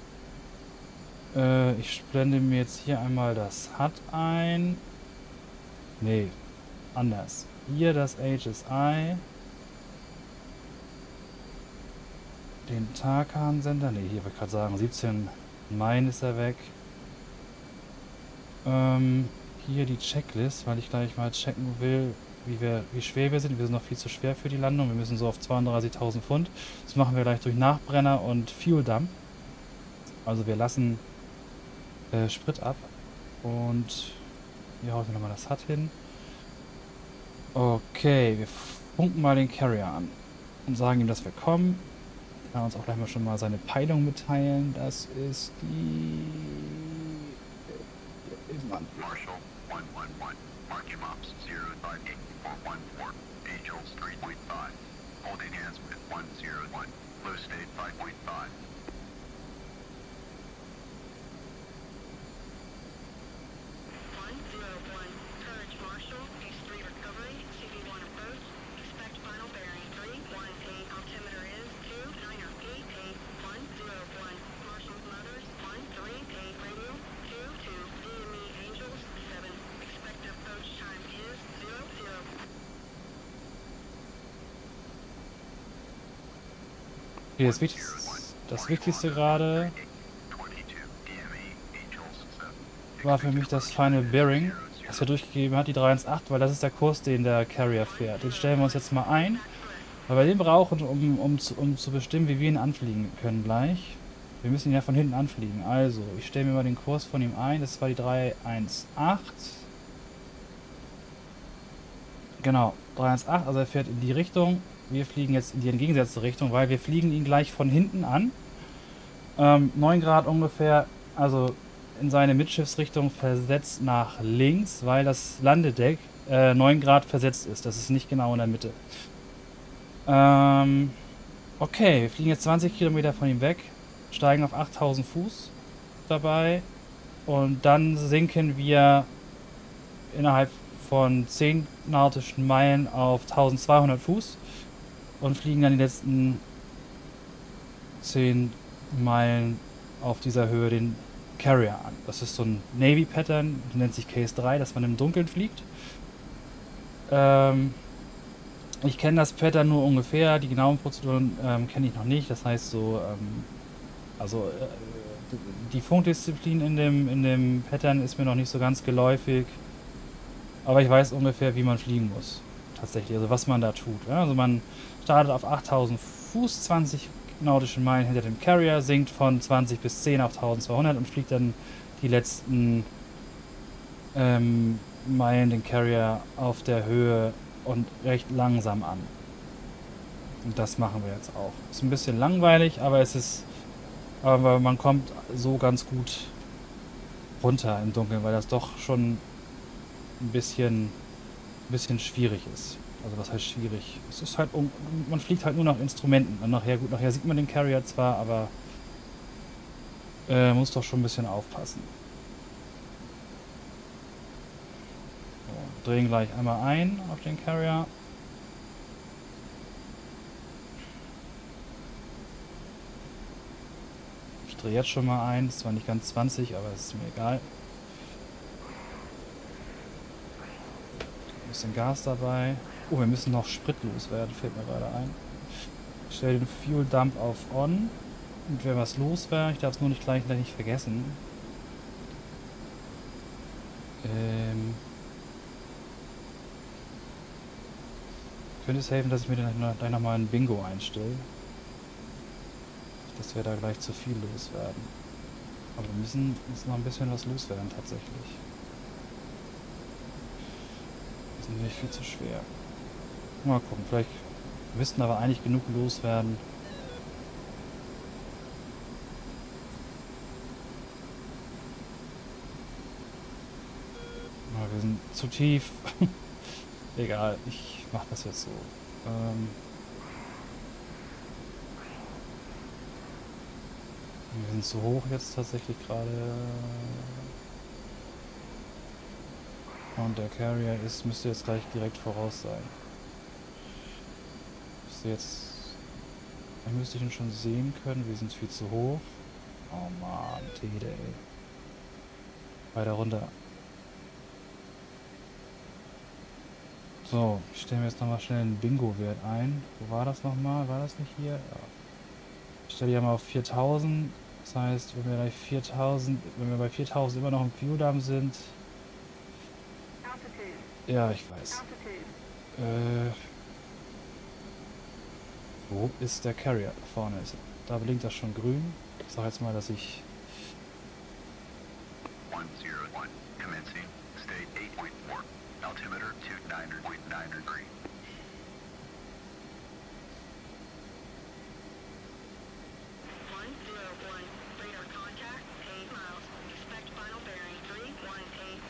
Äh, ich blende mir jetzt hier einmal das H U D ein. Nee, anders. Hier das H S I. Den Tarkan-Sender. Nee, hier wollte ich gerade sagen, siebzehn Mai ist er weg. Ähm... Hier die Checklist, weil ich gleich mal checken will, wie, wir, wie schwer wir sind. Wir sind noch viel zu schwer für die Landung. Wir müssen so auf zweiunddreißigtausend Pfund. Das machen wir gleich durch Nachbrenner und Fuel Dump. Also wir lassen äh, Sprit ab. Und hier hauen wir nochmal das H U D hin. Okay, wir funken mal den Carrier an. Und sagen ihm, dass wir kommen. Er kann uns auch gleich mal schon mal seine Peilung mitteilen. Das ist die... Mann. Marshall one one one, marking maps zero five eight four one four, Angels three point five, holding hands with one zero one, low state five point five. one zero one, Courage Marshall, East three recovery, C D one approach, expect final bearing three one eight, altimeter is two nine eight eight, one zero one, Marshall Motors, one three eight radio, two two, D M E Angels, seven, expect approach time is zero zero. Okay, das Wichtigste, das Wichtigste gerade war für mich das Final Bearing, das er durchgegeben hat, die drei eins acht, weil das ist der Kurs, den der Carrier fährt. Den stellen wir uns jetzt mal ein, weil wir den brauchen, um, um, zu, um zu bestimmen, wie wir ihn anfliegen können gleich. Wir müssen ihn ja von hinten anfliegen. Also, ich stelle mir mal den Kurs von ihm ein. Das war die drei eins acht. Genau, drei eins acht, also er fährt in die Richtung. Wir fliegen jetzt in die entgegengesetzte Richtung, weil wir fliegen ihn gleich von hinten an. Ähm, neun Grad ungefähr, also in seine Mitschiffsrichtung versetzt nach links, weil das Landedeck äh, neun Grad versetzt ist. Das ist nicht genau in der Mitte. Ähm, okay, wir fliegen jetzt zwanzig Kilometer von ihm weg, steigen auf achttausend Fuß dabei und dann sinken wir innerhalb von zehn nautischen Meilen auf tausendzweihundert Fuß und fliegen dann die letzten zehn Meilen auf dieser Höhe den Carrier an. Das ist so ein Navy-Pattern, die nennt sich Case drei, dass man im Dunkeln fliegt. Ähm, ich kenne das Pattern nur ungefähr, die genauen Prozeduren ähm, kenne ich noch nicht. Das heißt so, ähm, also äh, die Funkdisziplin in dem, in dem Pattern ist mir noch nicht so ganz geläufig. Aber ich weiß ungefähr, wie man fliegen muss. Tatsächlich, also was man da tut. Ja? Also man startet auf achttausend Fuß, zwanzig nautische Meilen hinter dem Carrier, sinkt von zwanzig bis zehn auf eintausendzweihundert und fliegt dann die letzten ähm, Meilen den Carrier auf der Höhe und recht langsam an. Und das machen wir jetzt auch. Ist ein bisschen langweilig, aber es ist, aber man kommt so ganz gut runter im Dunkeln, weil das doch schon ein bisschen, ein bisschen schwierig ist. Also was heißt schwierig? Es ist halt, um, man fliegt halt nur nach Instrumenten. Und nachher, gut, nachher sieht man den Carrier zwar, aber äh, muss doch schon ein bisschen aufpassen. So, drehen gleich einmal ein auf den Carrier. Ich drehe jetzt schon mal ein, ist zwar nicht ganz zwanzig, aber es ist mir egal. Ein bisschen Gas dabei. Oh, wir müssen noch spritlos werden, fällt mir gerade ein. Ich stelle den Fuel Dump auf On. Und wer was los wäre, ich darf es nur nicht gleich, gleich nicht vergessen. Ähm. Könnte es helfen, dass ich mir dann gleich nochmal ein Bingo einstelle. Dass wir da gleich zu viel loswerden. Aber wir müssen jetzt noch ein bisschen was loswerden tatsächlich. Das ist nämlich viel zu schwer. Mal gucken, vielleicht müssten aber eigentlich genug loswerden. Aber wir sind zu tief. Egal, ich mach das jetzt so. Ähm wir sind zu hoch jetzt tatsächlich gerade. Und der Carrier ist, müsste jetzt gleich direkt voraus sein. Jetzt dann müsste ich ihn schon sehen können. Wir sind viel zu hoch. Oh Mann, Tede, ey. Weiter runter. So, ich stelle mir jetzt nochmal schnell einen Bingo-Wert ein. Wo war das nochmal? War das nicht hier? Ja. Ich stelle hier mal auf viertausend. Das heißt, wenn wir bei viertausend, wenn wir bei viertausend immer noch im Fuel-Dump sind. Ja, ich weiß. Äh, wo ist der Carrier? Vorne ist er. Da blinkt das schon grün. Ich sage jetzt mal, dass ich... one zero one, commencing, state eight point four, altimeter twenty-nine point nine three. one zero one, radar contact, eight miles. Expect final bearing three one eight.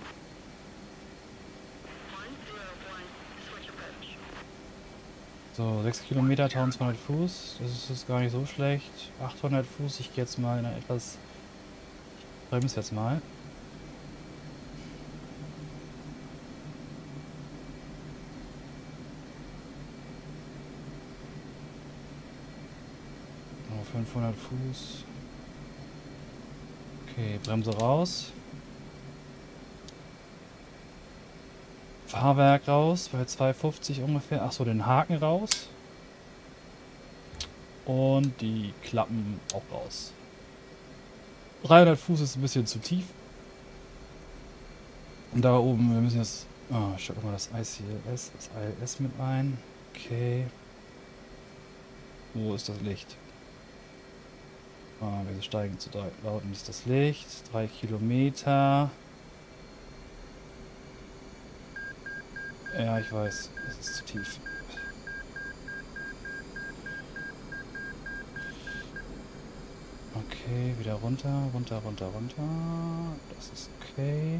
one zero one, switch approach. So, sechs Kilometer, eintausendzweihundert Fuß. Das ist, ist gar nicht so schlecht. achthundert Fuß. Ich gehe jetzt mal in eine etwas... Ich bremse jetzt mal. So, fünfhundert Fuß. Okay, Bremse raus. Fahrwerk raus, bei zweihundertfünfzig ungefähr. Achso, den Haken raus. Und die Klappen auch raus. dreihundert Fuß ist ein bisschen zu tief. Und da oben, wir müssen jetzt... Ah, ich stelle mal das I C L S, das I L S mit ein. Okay. Wo ist das Licht? Ah, wir steigen zu laut. Ist das Licht? Drei Kilometer. Ja, ich weiß, es ist zu tief. Okay, wieder runter, runter, runter, runter. Das ist okay.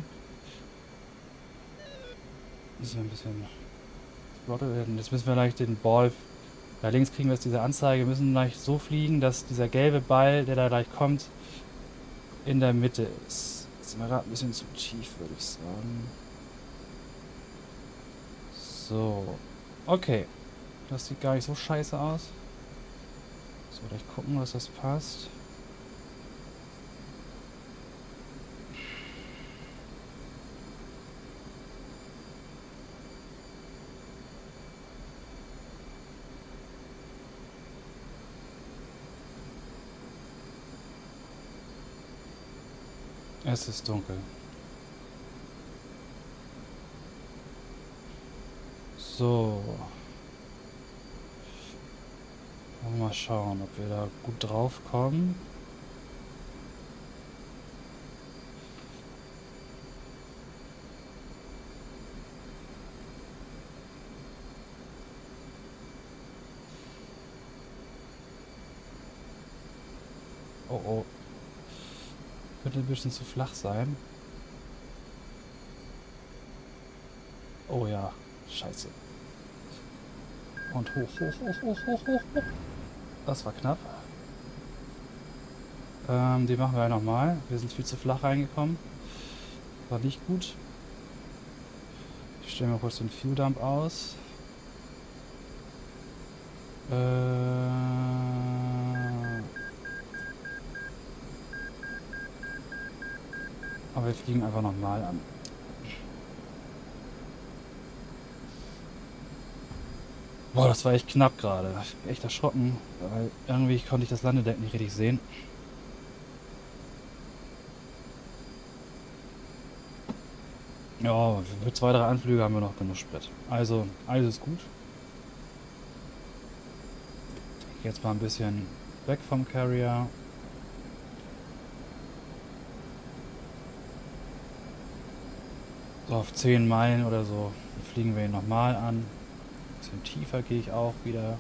Müssen wir ein bisschen Throttle werden. Jetzt müssen wir leicht den Ball... Da links kriegen wir jetzt diese Anzeige. Wir müssen leicht so fliegen, dass dieser gelbe Ball, der da gleich kommt, in der Mitte ist. Jetzt sind wir gerade ein bisschen zu tief, würde ich sagen. So, okay. Das sieht gar nicht so scheiße aus. So, gleich gucken, dass das passt. Es ist dunkel. So. Wollen wir mal schauen, ob wir da gut drauf kommen. Oh oh. Könnte ein bisschen zu flach sein. Oh ja, scheiße. Und hoch, hoch, hoch, hoch, hoch, hoch, hoch. Das war knapp. Ähm, die machen wir ja nochmal. Wir sind viel zu flach reingekommen. War nicht gut. Ich stelle mal kurz den Fuel Dump aus. Äh... Aber wir fliegen einfach nochmal an. Boah, das war echt knapp gerade. Ich bin echt erschrocken, weil irgendwie konnte ich das Landedeck nicht richtig sehen. Ja, für zwei, drei Anflüge haben wir noch genug Sprit. Also, alles ist gut. Jetzt mal ein bisschen weg vom Carrier. So, auf zehn Meilen oder so fliegen wir ihn nochmal an. Ein bisschen tiefer gehe ich auch wieder.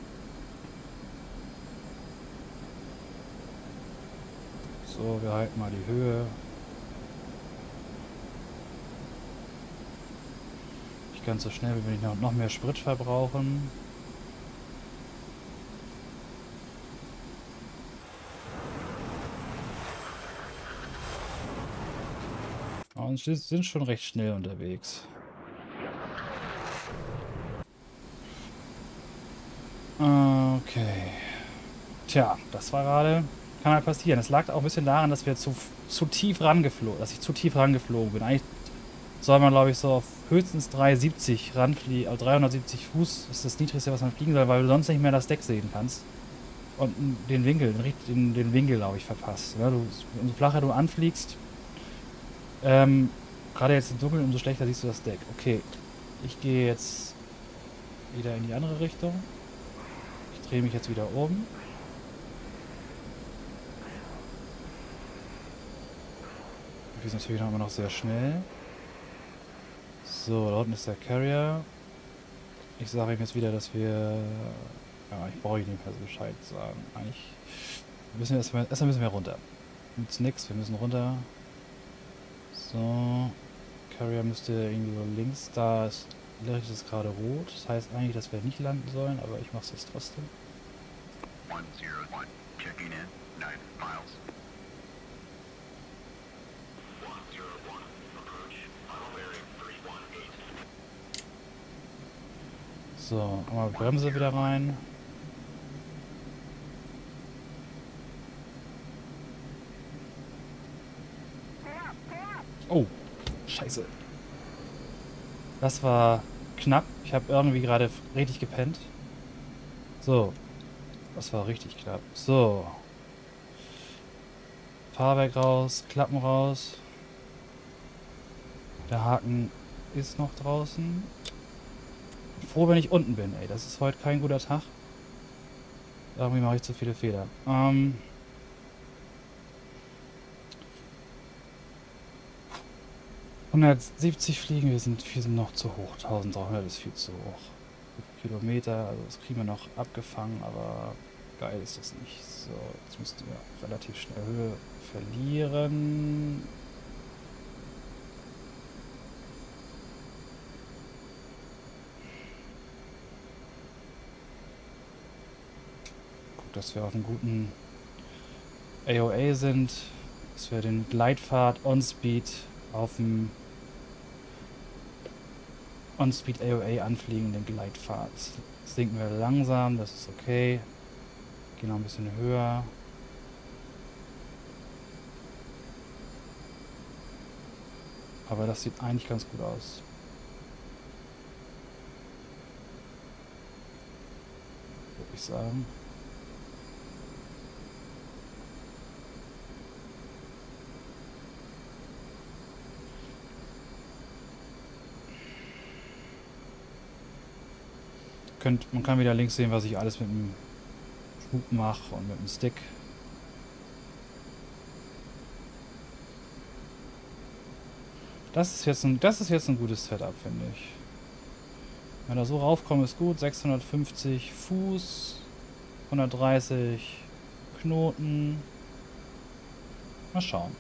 So, wir halten mal die Höhe. Nicht ganz so schnell, wenn wir noch mehr Sprit verbrauchen. Und wir sind schon recht schnell unterwegs. Okay. Tja, das war gerade... Kann halt passieren. Es lag auch ein bisschen daran, dass wir zu, zu tief rangeflogen, dass ich zu tief rangeflogen bin. Eigentlich soll man, glaube ich, so auf höchstens dreihundertsiebzig ranfliegen. Also dreihundertsiebzig Fuß ist das Niedrigste, was man fliegen soll, weil du sonst nicht mehr das Deck sehen kannst. Und den Winkel, den, den Winkel, glaube ich, verpasst. Ja, du, umso flacher du anfliegst, ähm, gerade jetzt im Dunkeln, umso schlechter siehst du das Deck. Okay, ich gehe jetzt wieder in die andere Richtung. Ich drehe mich jetzt wieder um. Wir sind natürlich noch immer noch sehr schnell. So, da unten ist der Carrier. Ich sage ihm jetzt wieder, dass wir... Ja, ich brauche ihm nicht mehr so Bescheid sagen. Eigentlich müssen wir erstmal, erstmal müssen wir runter. Nützt nix, wir müssen runter. So, Carrier müsste irgendwie so links, da ist, Licht ist gerade rot. Das heißt eigentlich, dass wir nicht landen sollen, aber ich mache es jetzt trotzdem. one zero one, checking in, nine miles. one zero one, approach, final bearing three one eight. So, einmal Bremse wieder rein. Oh, scheiße. Das war knapp. Ich habe irgendwie gerade richtig gepennt. So, das war richtig knapp. So. Fahrwerk raus, Klappen raus. Der Haken ist noch draußen. Froh, wenn ich unten bin, ey. Das ist heute kein guter Tag. Irgendwie mache ich zu viele Fehler. Ähm... hundertsiebzig fliegen, wir sind, wir sind noch zu hoch. eintausenddreihundert ist viel zu hoch. Kilometer, also das kriegen wir noch abgefangen, aber geil ist das nicht. So, jetzt müssten wir relativ schnell Höhe verlieren. Guck, dass wir auf einem guten A O A sind, dass wir den Gleitpfad On-Speed auf dem On-Speed A O A anfliegen, den Gleitpfad. Sinken wir langsam, das ist okay. Gehen noch ein bisschen höher. Aber das sieht eigentlich ganz gut aus. Würde ich sagen. könnt, man kann wieder links sehen, was ich alles mit dem Schub mache und mit dem Stick. Das ist jetzt ein, das ist jetzt ein gutes Setup, finde ich. Wenn er so raufkommt, ist gut. sechshundertfünfzig Fuß, hundertdreißig Knoten. Mal schauen.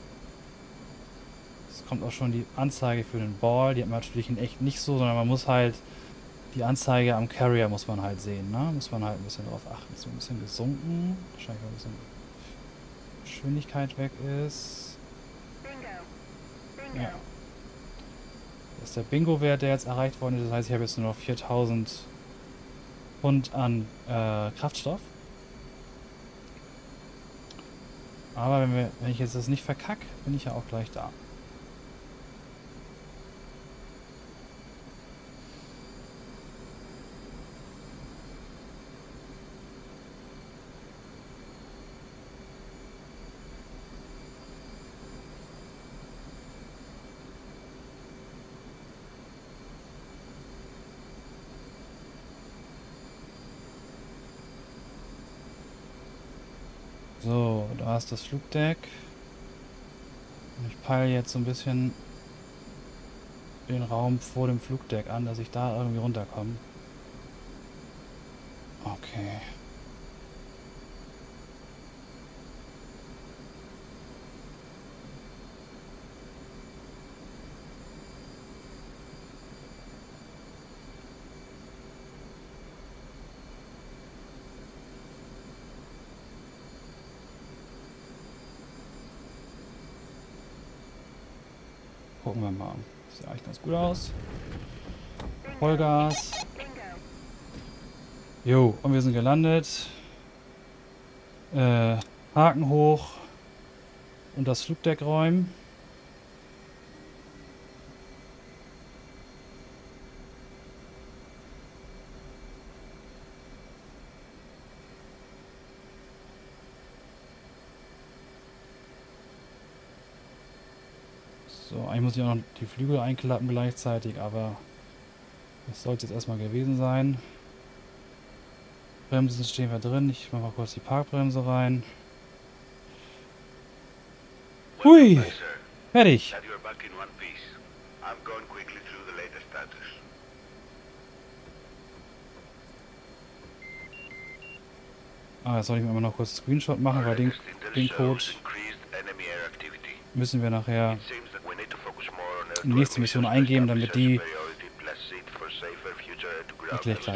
Es kommt auch schon die Anzeige für den Ball. Die hat man natürlich in echt nicht so, sondern man muss halt die Anzeige am Carrier muss man halt sehen. Ne? Muss man halt ein bisschen drauf achten. Ist so ein bisschen gesunken. Wahrscheinlich, weil ein bisschen Geschwindigkeit weg ist. Ja. Das ist der Bingo-Wert, der jetzt erreicht worden ist. Das heißt, ich habe jetzt nur noch viertausend Pfund an äh, Kraftstoff. Aber wenn, wir, wenn ich jetzt das nicht verkacke, bin ich ja auch gleich da. So, da ist das Flugdeck. Ich peile jetzt so ein bisschen den Raum vor dem Flugdeck an, dass ich da irgendwie runterkomme. Okay. Gucken wir mal. Sieht eigentlich ganz gut aus. Vollgas. Jo, und wir sind gelandet. Äh, Haken hoch. Und das Flugdeck räumen. So, eigentlich muss ich auch noch die Flügel einklappen gleichzeitig, aber das sollte jetzt erstmal gewesen sein. Bremsen stehen wir drin. Ich mache mal kurz die Parkbremse rein. Hui! Fertig! Ah, jetzt soll ich mir immer noch kurz einen Screenshot machen, weil den, den Code müssen wir nachher in die nächste Mission eingeben, damit die erklärt gleich.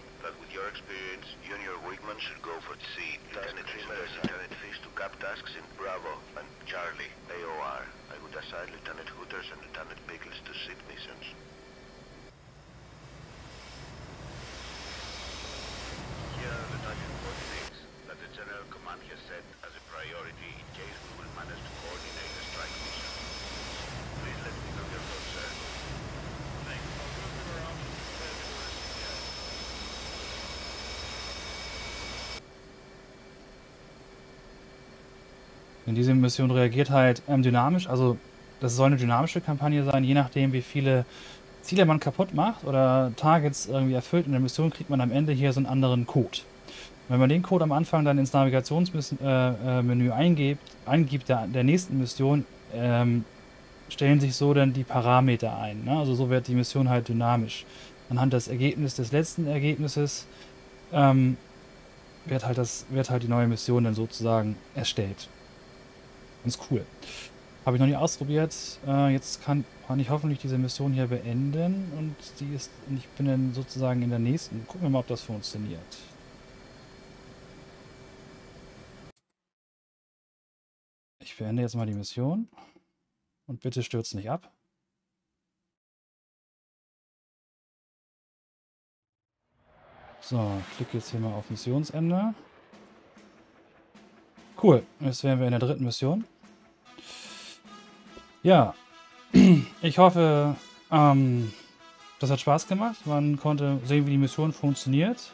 In diese Mission reagiert halt ähm, dynamisch, also das soll eine dynamische Kampagne sein, je nachdem wie viele Ziele man kaputt macht oder Targets irgendwie erfüllt in der Mission, kriegt man am Ende hier so einen anderen Code. Wenn man den Code am Anfang dann ins Navigationsmenü äh, eingibt, eingibt der, der nächsten Mission, ähm, stellen sich so dann die Parameter ein. Ne? Also so wird die Mission halt dynamisch. Anhand des Ergebnisses des letzten Ergebnisses ähm, wird, halt das, wird halt die neue Mission dann sozusagen erstellt. Ganz cool. Habe ich noch nie ausprobiert. Äh, jetzt kann, kann ich hoffentlich diese Mission hier beenden und die ist, und ich bin dann sozusagen in der nächsten. Gucken wir mal, ob das funktioniert. Ich beende jetzt mal die Mission und bitte stürzt nicht ab. So, klicke jetzt hier mal auf Missionsende. Cool, jetzt wären wir in der dritten Mission. Ja, ich hoffe, ähm, das hat Spaß gemacht. Man konnte sehen, wie die Mission funktioniert.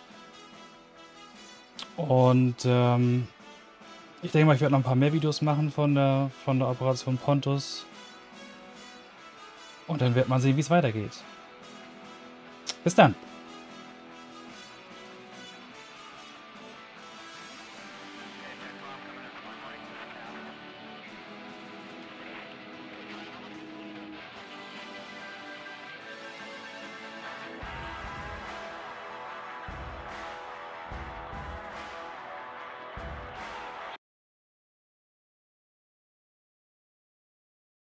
Und ähm, ich denke mal, ich werde noch ein paar mehr Videos machen von der, von der Operation Pontus. Und dann wird man sehen, wie es weitergeht. Bis dann!